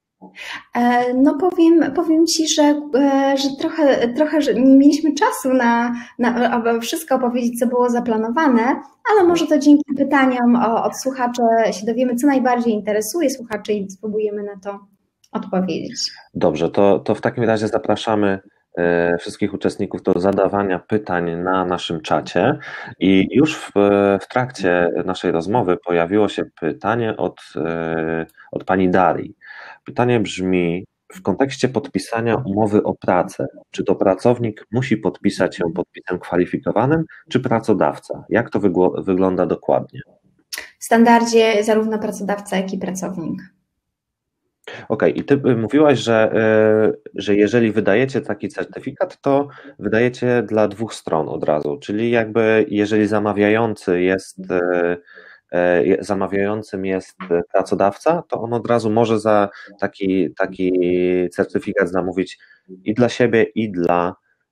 [SPEAKER 1] No powiem, powiem Ci, że, że trochę, trochę że nie mieliśmy czasu na, na aby wszystko opowiedzieć, co było zaplanowane, ale może to dzięki pytaniom od słuchaczy się dowiemy, co najbardziej interesuje słuchaczy i spróbujemy na to odpowiedzieć.
[SPEAKER 2] Dobrze, to, to w takim razie zapraszamy wszystkich uczestników do zadawania pytań na naszym czacie i już w, w trakcie naszej rozmowy pojawiło się pytanie od, od pani Darii. Pytanie brzmi, w kontekście podpisania umowy o pracę, czy to pracownik musi podpisać ją podpisem kwalifikowanym, czy pracodawca? Jak to wygl- wygląda dokładnie?
[SPEAKER 1] W standardzie zarówno pracodawca, jak i pracownik.
[SPEAKER 2] Okej, okay. I ty mówiłaś, że, że jeżeli wydajecie taki certyfikat, to wydajecie dla dwóch stron od razu, czyli jakby jeżeli zamawiający jest, zamawiającym jest pracodawca, to on od razu może za taki, taki certyfikat zamówić i dla siebie, i dla,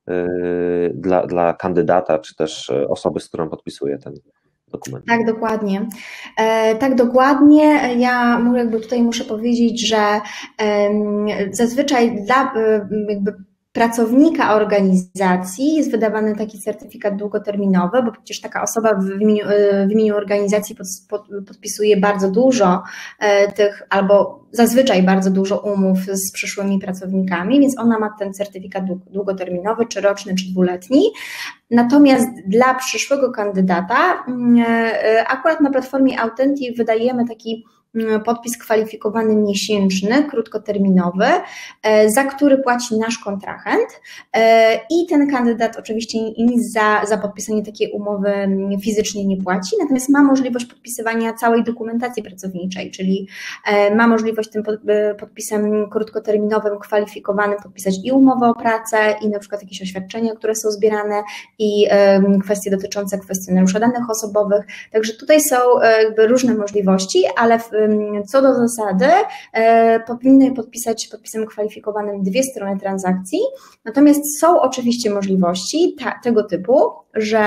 [SPEAKER 2] dla, dla kandydata, czy też osoby, z którą podpisuje ten dokument.
[SPEAKER 1] Tak, dokładnie. E, tak, dokładnie. Ja jakby tutaj muszę powiedzieć, że e, zazwyczaj dla jakby pracownika organizacji jest wydawany taki certyfikat długoterminowy, bo przecież taka osoba w imieniu, w imieniu organizacji pod, pod, podpisuje bardzo dużo tych, albo zazwyczaj bardzo dużo umów z przyszłymi pracownikami, więc ona ma ten certyfikat długoterminowy, czy roczny, czy dwuletni. Natomiast dla przyszłego kandydata akurat na platformie Authenti wydajemy taki podpis kwalifikowany miesięczny, krótkoterminowy, za który płaci nasz kontrahent i ten kandydat oczywiście nic za, za podpisanie takiej umowy fizycznie nie płaci, natomiast ma możliwość podpisywania całej dokumentacji pracowniczej, czyli ma możliwość tym podpisem krótkoterminowym, kwalifikowanym podpisać i umowę o pracę, i na przykład jakieś oświadczenia, które są zbierane, i kwestie dotyczące kwestionariusza danych osobowych, także tutaj są jakby różne możliwości, ale w co do zasady powinny podpisać podpisem kwalifikowanym dwie strony transakcji, natomiast są oczywiście możliwości ta, tego typu, że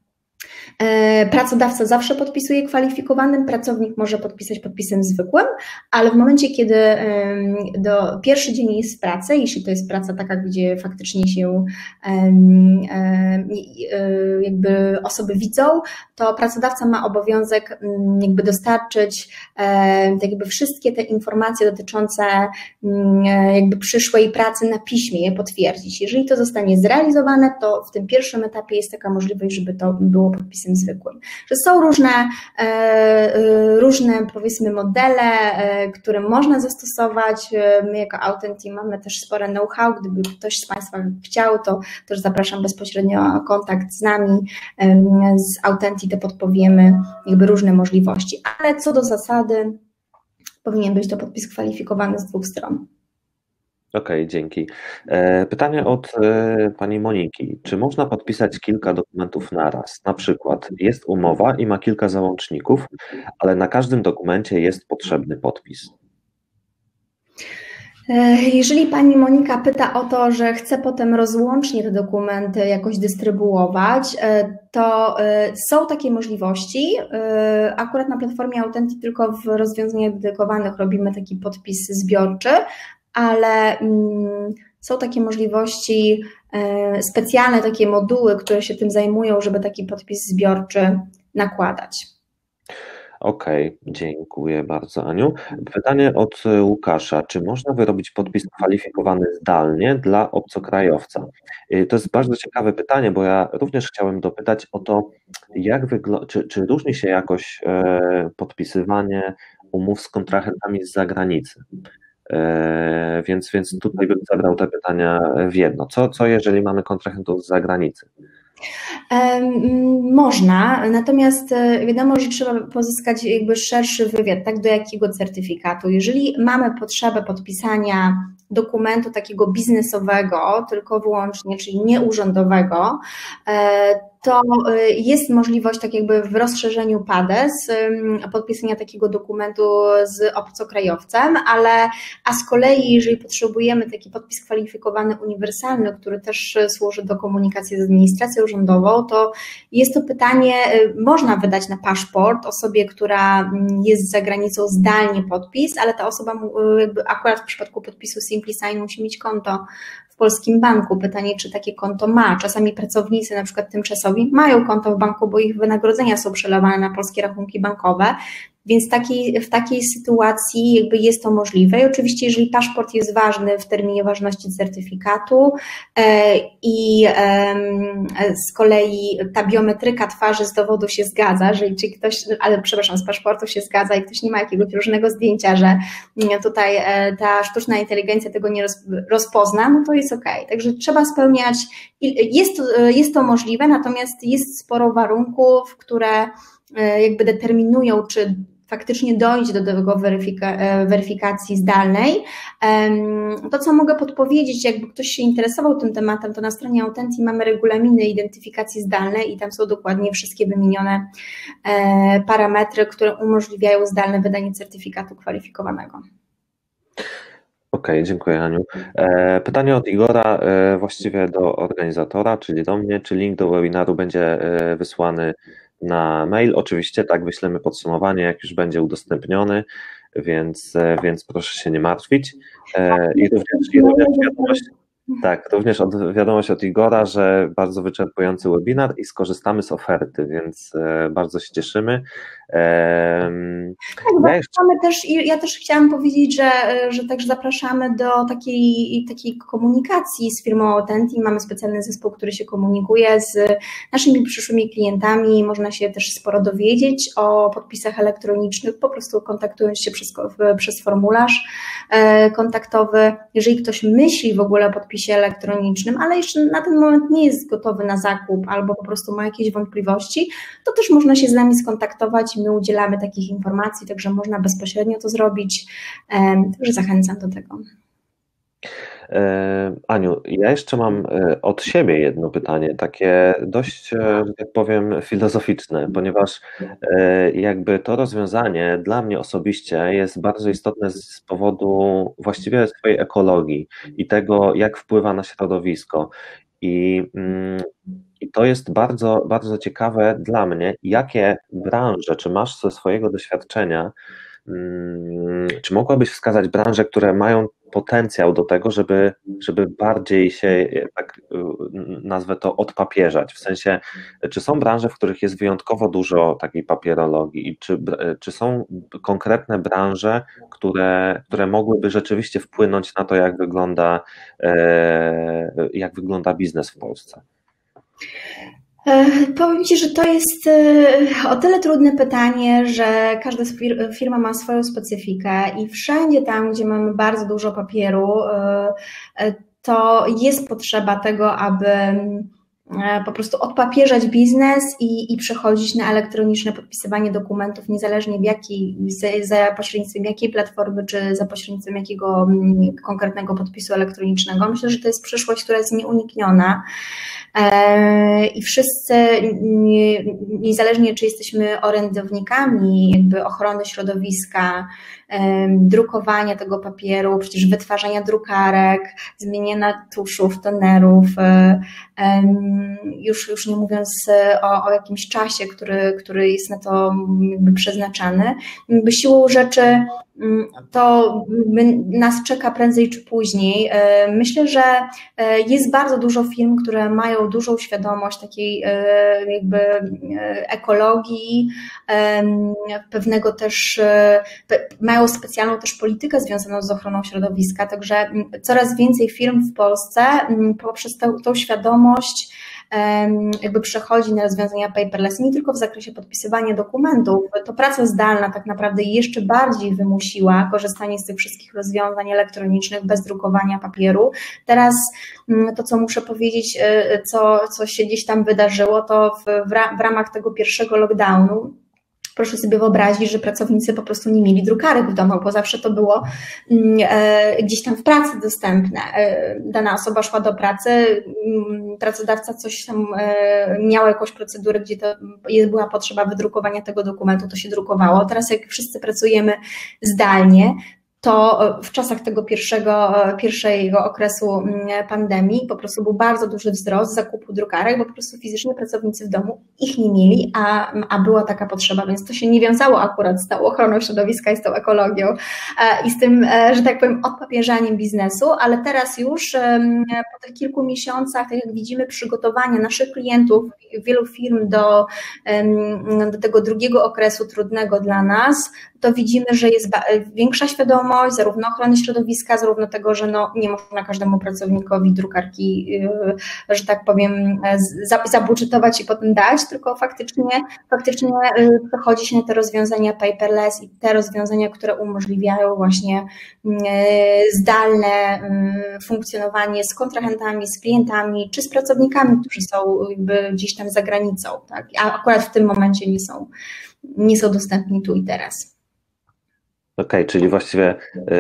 [SPEAKER 1] pracodawca zawsze podpisuje kwalifikowanym, pracownik może podpisać podpisem zwykłym, ale w momencie, kiedy do pierwszy dzień jest w pracy, jeśli to jest praca taka, gdzie faktycznie się jakby osoby widzą, to pracodawca ma obowiązek jakby dostarczyć jakby wszystkie te informacje dotyczące jakby przyszłej pracy na piśmie, je potwierdzić. Jeżeli to zostanie zrealizowane, to w tym pierwszym etapie jest taka możliwość, żeby to było podpisem podpisem zwykłym. Że są różne, różne powiedzmy modele, które można zastosować. My jako Authenty mamy też spore know-how. Gdyby ktoś z Państwa chciał, to też zapraszam bezpośrednio o kontakt z nami, z Authenty, to podpowiemy jakby różne możliwości. Ale co do zasady powinien być to podpis kwalifikowany z dwóch stron.
[SPEAKER 2] Okej, okay, dzięki. Pytanie od pani Moniki. Czy można podpisać kilka dokumentów naraz? Na przykład jest umowa i ma kilka załączników, ale na każdym dokumencie jest potrzebny podpis.
[SPEAKER 1] Jeżeli pani Monika pyta o to, że chce potem rozłącznie te dokumenty jakoś dystrybuować, to są takie możliwości. Akurat na platformie Authenty tylko w rozwiązaniach dedykowanych robimy taki podpis zbiorczy, ale są takie możliwości, specjalne takie moduły, które się tym zajmują, żeby taki podpis zbiorczy nakładać.
[SPEAKER 2] Okej, okay, dziękuję bardzo, Aniu. Pytanie od Łukasza. Czy można wyrobić podpis kwalifikowany zdalnie dla obcokrajowca? To jest bardzo ciekawe pytanie, bo ja również chciałem dopytać o to, jak wygl- czy, czy różni się jakoś podpisywanie umów z kontrahentami z zagranicy? Więc, więc tutaj bym zabrał te pytania w jedno. Co, co jeżeli mamy kontrahentów z zagranicy?
[SPEAKER 1] Można, natomiast wiadomo, że trzeba pozyskać jakby szerszy wywiad, tak, do jakiego certyfikatu. Jeżeli mamy potrzebę podpisania dokumentu takiego biznesowego, tylko wyłącznie, czyli nieurzędowego, to jest możliwość tak jakby w rozszerzeniu P A D E S podpisania takiego dokumentu z obcokrajowcem, ale a z kolei jeżeli potrzebujemy taki podpis kwalifikowany uniwersalny, który też służy do komunikacji z administracją urzędową, to jest to pytanie, można wydać na paszport osobie, która jest za granicą zdalnie podpis, ale ta osoba jakby akurat w przypadku podpisu SimpliSign musi mieć konto w polskim banku. Pytanie, czy takie konto ma. Czasami pracownicy na przykład tymczasowi mają konto w banku, bo ich wynagrodzenia są przelewane na polskie rachunki bankowe, więc takiej, w takiej sytuacji jakby jest to możliwe. I oczywiście, jeżeli paszport jest ważny w terminie ważności certyfikatu i z kolei ta biometryka twarzy z dowodu się zgadza, że czy ktoś, ale przepraszam, z paszportu się zgadza i ktoś nie ma jakiegoś różnego zdjęcia, że tutaj ta sztuczna inteligencja tego nie rozpozna, no to jest okej. Także trzeba spełniać, jest to, jest to możliwe, natomiast jest sporo warunków, które jakby determinują, czy faktycznie dojdzie do tego weryfika- weryfikacji zdalnej. To, co mogę podpowiedzieć, jakby ktoś się interesował tym tematem, to na stronie Authenty mamy regulaminy identyfikacji zdalnej i tam są dokładnie wszystkie wymienione parametry, które umożliwiają zdalne wydanie certyfikatu kwalifikowanego.
[SPEAKER 2] Okej, okay, dziękuję, Aniu. Pytanie od Igora, właściwie do organizatora, czyli do mnie. Czy link do webinaru będzie wysłany na mail? Oczywiście tak, wyślemy podsumowanie, jak już będzie udostępniony, więc, więc proszę się nie martwić. I również, i również wiadomość, tak, również od, wiadomość od Igora, że bardzo wyczerpujący webinar i skorzystamy z oferty, więc bardzo się cieszymy.
[SPEAKER 1] Tak, ja, jeszcze... też, ja też chciałam powiedzieć, że, że także zapraszamy do takiej, takiej komunikacji z firmą Authenty. Mamy specjalny zespół, który się komunikuje z naszymi przyszłymi klientami. Można się też sporo dowiedzieć o podpisach elektronicznych, po prostu kontaktując się przez, przez formularz kontaktowy. Jeżeli ktoś myśli w ogóle o podpisie elektronicznym, ale jeszcze na ten moment nie jest gotowy na zakup albo po prostu ma jakieś wątpliwości, to też można się z nami skontaktować. My udzielamy takich informacji, także można bezpośrednio to zrobić, także zachęcam do tego.
[SPEAKER 2] Aniu, ja jeszcze mam od siebie jedno pytanie, takie dość, że tak powiem, filozoficzne, ponieważ jakby to rozwiązanie dla mnie osobiście jest bardzo istotne z powodu właściwie swojej ekologii i tego, jak wpływa na środowisko. I, I to jest bardzo, bardzo ciekawe dla mnie, jakie branże, czy masz ze swojego doświadczenia, czy mogłabyś wskazać branże, które mają potencjał do tego, żeby, żeby bardziej się, tak nazwę to, odpapieżać, w sensie, czy są branże, w których jest wyjątkowo dużo takiej papierologii i czy, czy są konkretne branże, które, które mogłyby rzeczywiście wpłynąć na to, jak wygląda, jak wygląda biznes w Polsce?
[SPEAKER 1] Powiem Ci, że to jest o tyle trudne pytanie, że każda firma ma swoją specyfikę i wszędzie tam, gdzie mamy bardzo dużo papieru, to jest potrzeba tego, aby po prostu odpapierzać biznes i, i przechodzić na elektroniczne podpisywanie dokumentów, niezależnie w jakiej, za pośrednictwem jakiej platformy, czy za pośrednictwem jakiego konkretnego podpisu elektronicznego. Myślę, że to jest przyszłość, która jest nieunikniona. I wszyscy, niezależnie czy jesteśmy orędownikami jakby ochrony środowiska, drukowania tego papieru, przecież wytwarzania drukarek, zmieniania tuszów, tonerów, już, już nie mówiąc o, o jakimś czasie, który, który jest na to jakby przeznaczany, jakby siłą rzeczy to nas czeka prędzej czy później. Myślę, że jest bardzo dużo firm, które mają dużą świadomość takiej jakby ekologii, pewnego też, mają specjalną też politykę związaną z ochroną środowiska, także coraz więcej firm w Polsce poprzez tą, tą świadomość jakby przechodzi na rozwiązania paperless, nie tylko w zakresie podpisywania dokumentów. To praca zdalna tak naprawdę jeszcze bardziej wymusiła korzystanie z tych wszystkich rozwiązań elektronicznych bez drukowania papieru. Teraz to, co muszę powiedzieć, co, co się gdzieś tam wydarzyło, to w, w ramach tego pierwszego lockdownu, proszę sobie wyobrazić, że pracownicy po prostu nie mieli drukarek w domu, bo zawsze to było gdzieś tam w pracy dostępne. Dana osoba szła do pracy, pracodawca coś tam miał jakąś procedurę, gdzie to była potrzeba wydrukowania tego dokumentu, to się drukowało. Teraz jak wszyscy pracujemy zdalnie, to w czasach tego pierwszego, pierwszego okresu pandemii po prostu był bardzo duży wzrost zakupu drukarek, bo po prostu fizycznie pracownicy w domu ich nie mieli, a, a była taka potrzeba, więc to się nie wiązało akurat z tą ochroną środowiska i z tą ekologią i z tym, że tak powiem, odpapieżaniem biznesu, ale teraz już po tych kilku miesiącach, tak jak widzimy, przygotowania naszych klientów, wielu firm do, do tego drugiego okresu trudnego dla nas, to widzimy, że jest większa świadomość zarówno ochrony środowiska, zarówno tego, że no nie można każdemu pracownikowi drukarki, że tak powiem, zabudżetować i potem dać, tylko faktycznie, faktycznie przechodzi się na te rozwiązania paperless i te rozwiązania, które umożliwiają właśnie zdalne funkcjonowanie z kontrahentami, z klientami, czy z pracownikami, którzy są jakby gdzieś tam za granicą, tak? A akurat w tym momencie nie są, nie są dostępni tu i teraz.
[SPEAKER 2] Okej, okay, czyli właściwie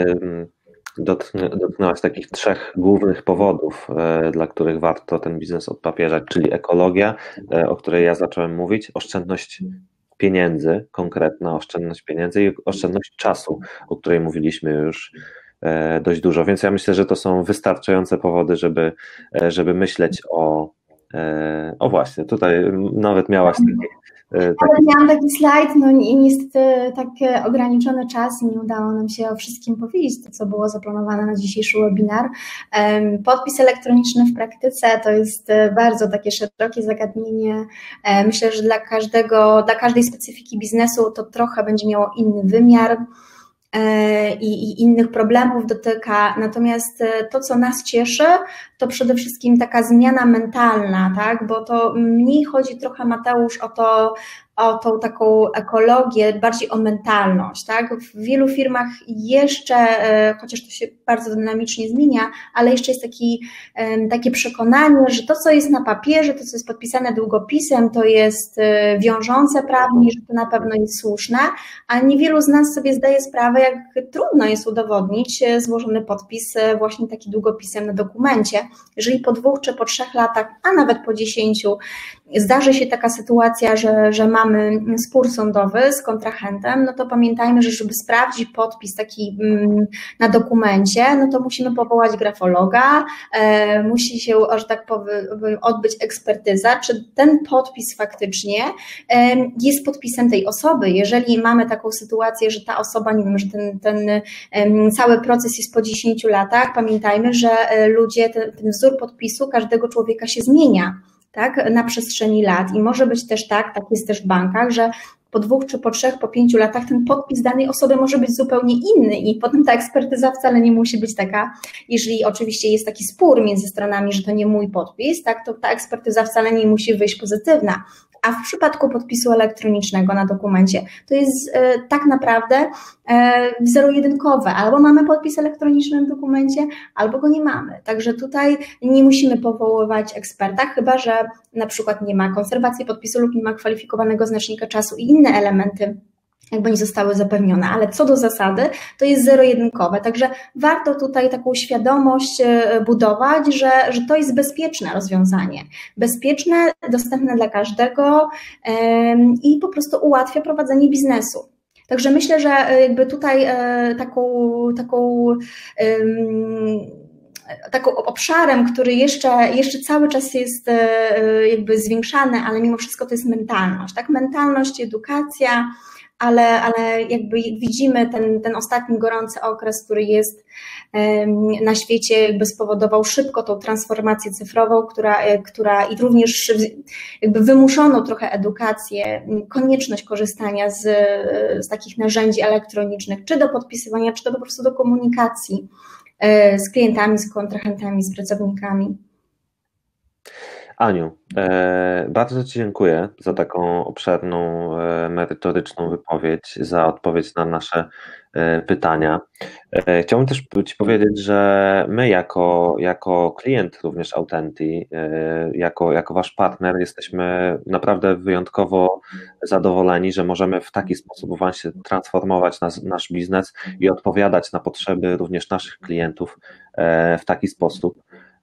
[SPEAKER 2] dotknęłaś takich trzech głównych powodów, dla których warto ten biznes odpapieżać, czyli ekologia, o której ja zacząłem mówić, oszczędność pieniędzy, konkretna oszczędność pieniędzy i oszczędność czasu, o której mówiliśmy już dość dużo, więc ja myślę, że to są wystarczające powody, żeby, żeby myśleć o, o właśnie, tutaj nawet miałaś taki
[SPEAKER 1] Ale miałam taki slajd, no i niestety tak ograniczony czas i nie udało nam się o wszystkim powiedzieć, to co było zaplanowane na dzisiejszy webinar. Podpis elektroniczny w praktyce to jest bardzo takie szerokie zagadnienie. Myślę, że dla każdego, dla każdej specyfiki biznesu to trochę będzie miało inny wymiar i, i innych problemów dotyka, natomiast to, co nas cieszy, to przede wszystkim taka zmiana mentalna, tak? Bo to mniej chodzi trochę, Mateusz, o to, o tą taką ekologię, bardziej o mentalność, tak? W wielu firmach jeszcze, chociaż to się bardzo dynamicznie zmienia, ale jeszcze jest taki, takie przekonanie, że to, co jest na papierze, to, co jest podpisane długopisem, to jest wiążące prawnie, że to na pewno jest słuszne, a niewielu z nas sobie zdaje sprawę, jak trudno jest udowodnić złożony podpis właśnie taki długopisem na dokumencie. Jeżeli po dwóch czy po trzech latach, a nawet po dziesięciu zdarzy się taka sytuacja, że, że mamy spór sądowy z kontrahentem, no to pamiętajmy, że żeby sprawdzić podpis taki na dokumencie, no to musimy powołać grafologa, e, musi się, że tak powiem, odbyć ekspertyza, czy ten podpis faktycznie e, jest podpisem tej osoby. Jeżeli mamy taką sytuację, że ta osoba, nie wiem, że ten, ten e, cały proces jest po dziesięciu latach, pamiętajmy, że ludzie, ten, ten wzór podpisu każdego człowieka się zmienia, tak, na przestrzeni lat i może być też tak, tak jest też w bankach, że po dwóch, czy po trzech, po pięciu latach ten podpis danej osoby może być zupełnie inny i potem ta ekspertyza wcale nie musi być taka, jeżeli oczywiście jest taki spór między stronami, że to nie mój podpis, tak, to ta ekspertyza wcale nie musi wyjść pozytywna. A w przypadku podpisu elektronicznego na dokumencie to jest e, tak naprawdę e, zero-jedynkowe. Albo mamy podpis elektroniczny na dokumencie, albo go nie mamy. Także tutaj nie musimy powoływać eksperta, chyba że na przykład nie ma konserwacji podpisu lub nie ma kwalifikowanego znacznika czasu i inne elementy jakby nie zostały zapewnione, ale co do zasady to jest zero-jedynkowe, także warto tutaj taką świadomość budować, że, że to jest bezpieczne rozwiązanie, bezpieczne, dostępne dla każdego i po prostu ułatwia prowadzenie biznesu. Także myślę, że jakby tutaj taką, taką taką obszarem, który jeszcze, jeszcze cały czas jest jakby zwiększany, ale mimo wszystko to jest mentalność, tak? Mentalność, edukacja, ale, ale jakby widzimy ten, ten ostatni gorący okres, który jest na świecie, jakby spowodował szybko tą transformację cyfrową, która, która i również jakby wymuszono trochę edukację, konieczność korzystania z, z takich narzędzi elektronicznych, czy do podpisywania, czy to po prostu do komunikacji z klientami, z kontrahentami, z pracownikami.
[SPEAKER 2] Aniu, e, bardzo Ci dziękuję za taką obszerną, e, merytoryczną wypowiedź, za odpowiedź na nasze e, pytania. E, chciałbym też Ci powiedzieć, że my jako, jako klient również Authenty, e, jako, jako Wasz partner jesteśmy naprawdę wyjątkowo zadowoleni, że możemy w taki sposób właśnie transformować nas, nasz biznes i odpowiadać na potrzeby również naszych klientów e, w taki sposób.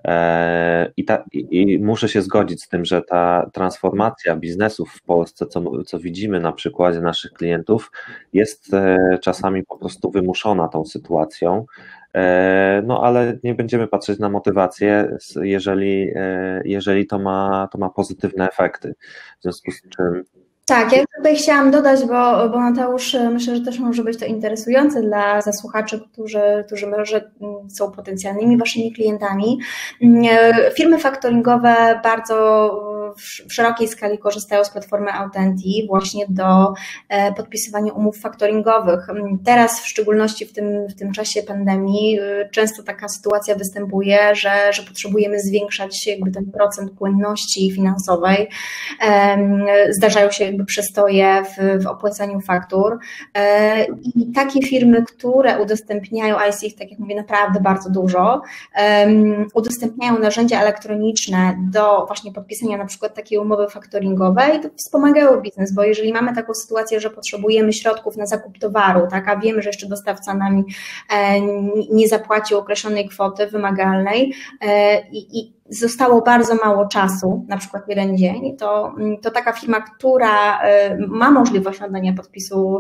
[SPEAKER 2] I, ta, i, I muszę się zgodzić z tym, że ta transformacja biznesów w Polsce, co, co widzimy na przykładzie naszych klientów, jest czasami po prostu wymuszona tą sytuacją. No ale nie będziemy patrzeć na motywację, jeżeli, jeżeli to ma, to ma pozytywne efekty. W związku z czym
[SPEAKER 1] tak, ja tutaj chciałam dodać, bo, bo Mateusz, myślę, że też może być to interesujące dla słuchaczy, którzy, którzy może są potencjalnymi waszymi klientami. Firmy faktoringowe bardzo w szerokiej skali korzystają z platformy Authenty właśnie do podpisywania umów faktoringowych. Teraz w szczególności w tym, w tym czasie pandemii często taka sytuacja występuje, że, że potrzebujemy zwiększać jakby ten procent płynności finansowej. Zdarzają się jakby przestoje w, w opłacaniu faktur i takie firmy, które udostępniają, a jest ich, tak jak mówię, naprawdę bardzo dużo, udostępniają narzędzia elektroniczne do właśnie podpisania na przykład takiej umowy faktoringowej, to wspomagają biznes, bo jeżeli mamy taką sytuację, że potrzebujemy środków na zakup towaru, tak, a wiemy, że jeszcze dostawca nam nie zapłacił określonej kwoty wymagalnej i, i zostało bardzo mało czasu, na przykład jeden dzień, to, to taka firma, która ma możliwość nadania podpisu,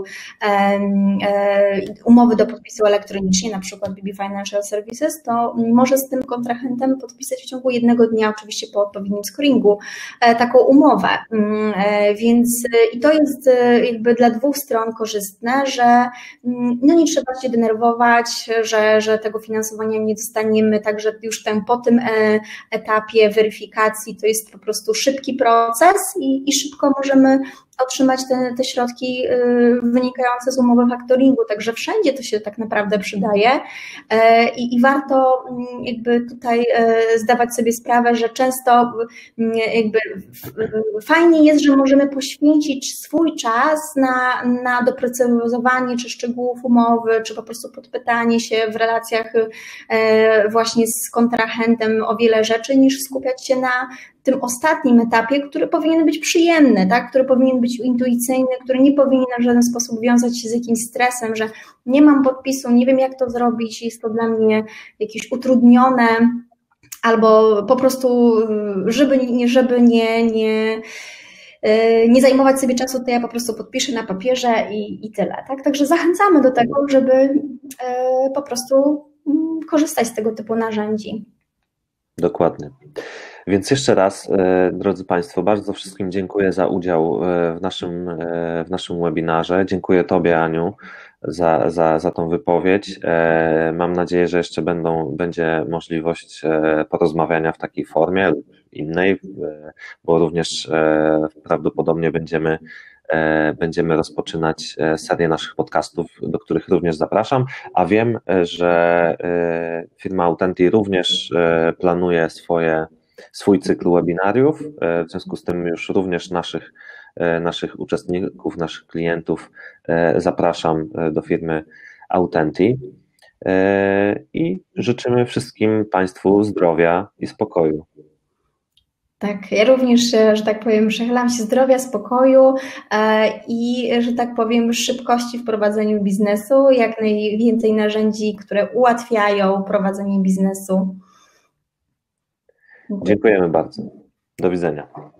[SPEAKER 1] umowy do podpisu elektronicznie, na przykład B B Financial Services, to może z tym kontrahentem podpisać w ciągu jednego dnia, oczywiście po odpowiednim scoringu, taką umowę. Więc i to jest jakby dla dwóch stron korzystne, że no nie trzeba się denerwować, że, że tego finansowania nie dostaniemy, także już ten, po tym etapie weryfikacji to jest po prostu szybki proces i, i szybko możemy otrzymać te, te środki wynikające z umowy faktoringu, także wszędzie to się tak naprawdę przydaje i, i warto jakby tutaj zdawać sobie sprawę, że często jakby fajnie jest, że możemy poświęcić swój czas na, na doprecyzowanie czy szczegółów umowy, czy po prostu podpytanie się w relacjach właśnie z kontrahentem o wiele rzeczy, niż skupiać się na tym ostatnim etapie, który powinien być przyjemny, tak? Który powinien być intuicyjny, który nie powinien w żaden sposób wiązać się z jakimś stresem, że nie mam podpisu, nie wiem jak to zrobić, jest to dla mnie jakieś utrudnione, albo po prostu, żeby, żeby nie, nie, nie zajmować sobie czasu, to ja po prostu podpiszę na papierze i, i tyle, tak? Także zachęcamy do tego, żeby po prostu korzystać z tego typu narzędzi.
[SPEAKER 2] Dokładnie. Więc jeszcze raz, drodzy Państwo, bardzo wszystkim dziękuję za udział w naszym, w naszym webinarze. Dziękuję Tobie, Aniu, za, za, za tą wypowiedź. Mam nadzieję, że jeszcze będą, będzie możliwość porozmawiania w takiej formie lub innej, bo również prawdopodobnie będziemy będziemy rozpoczynać serię naszych podcastów, do których również zapraszam, a wiem, że firma Authenti również planuje swoje, swój cykl webinariów, w związku z tym już również naszych, naszych uczestników, naszych klientów zapraszam do firmy Authenti i życzymy wszystkim Państwu zdrowia i spokoju.
[SPEAKER 1] Tak, ja również, że tak powiem, przechylam się zdrowia, spokoju i, że tak powiem, szybkości w prowadzeniu biznesu, jak najwięcej narzędzi, które ułatwiają prowadzenie biznesu.
[SPEAKER 2] Dziękujemy bardzo. Do widzenia.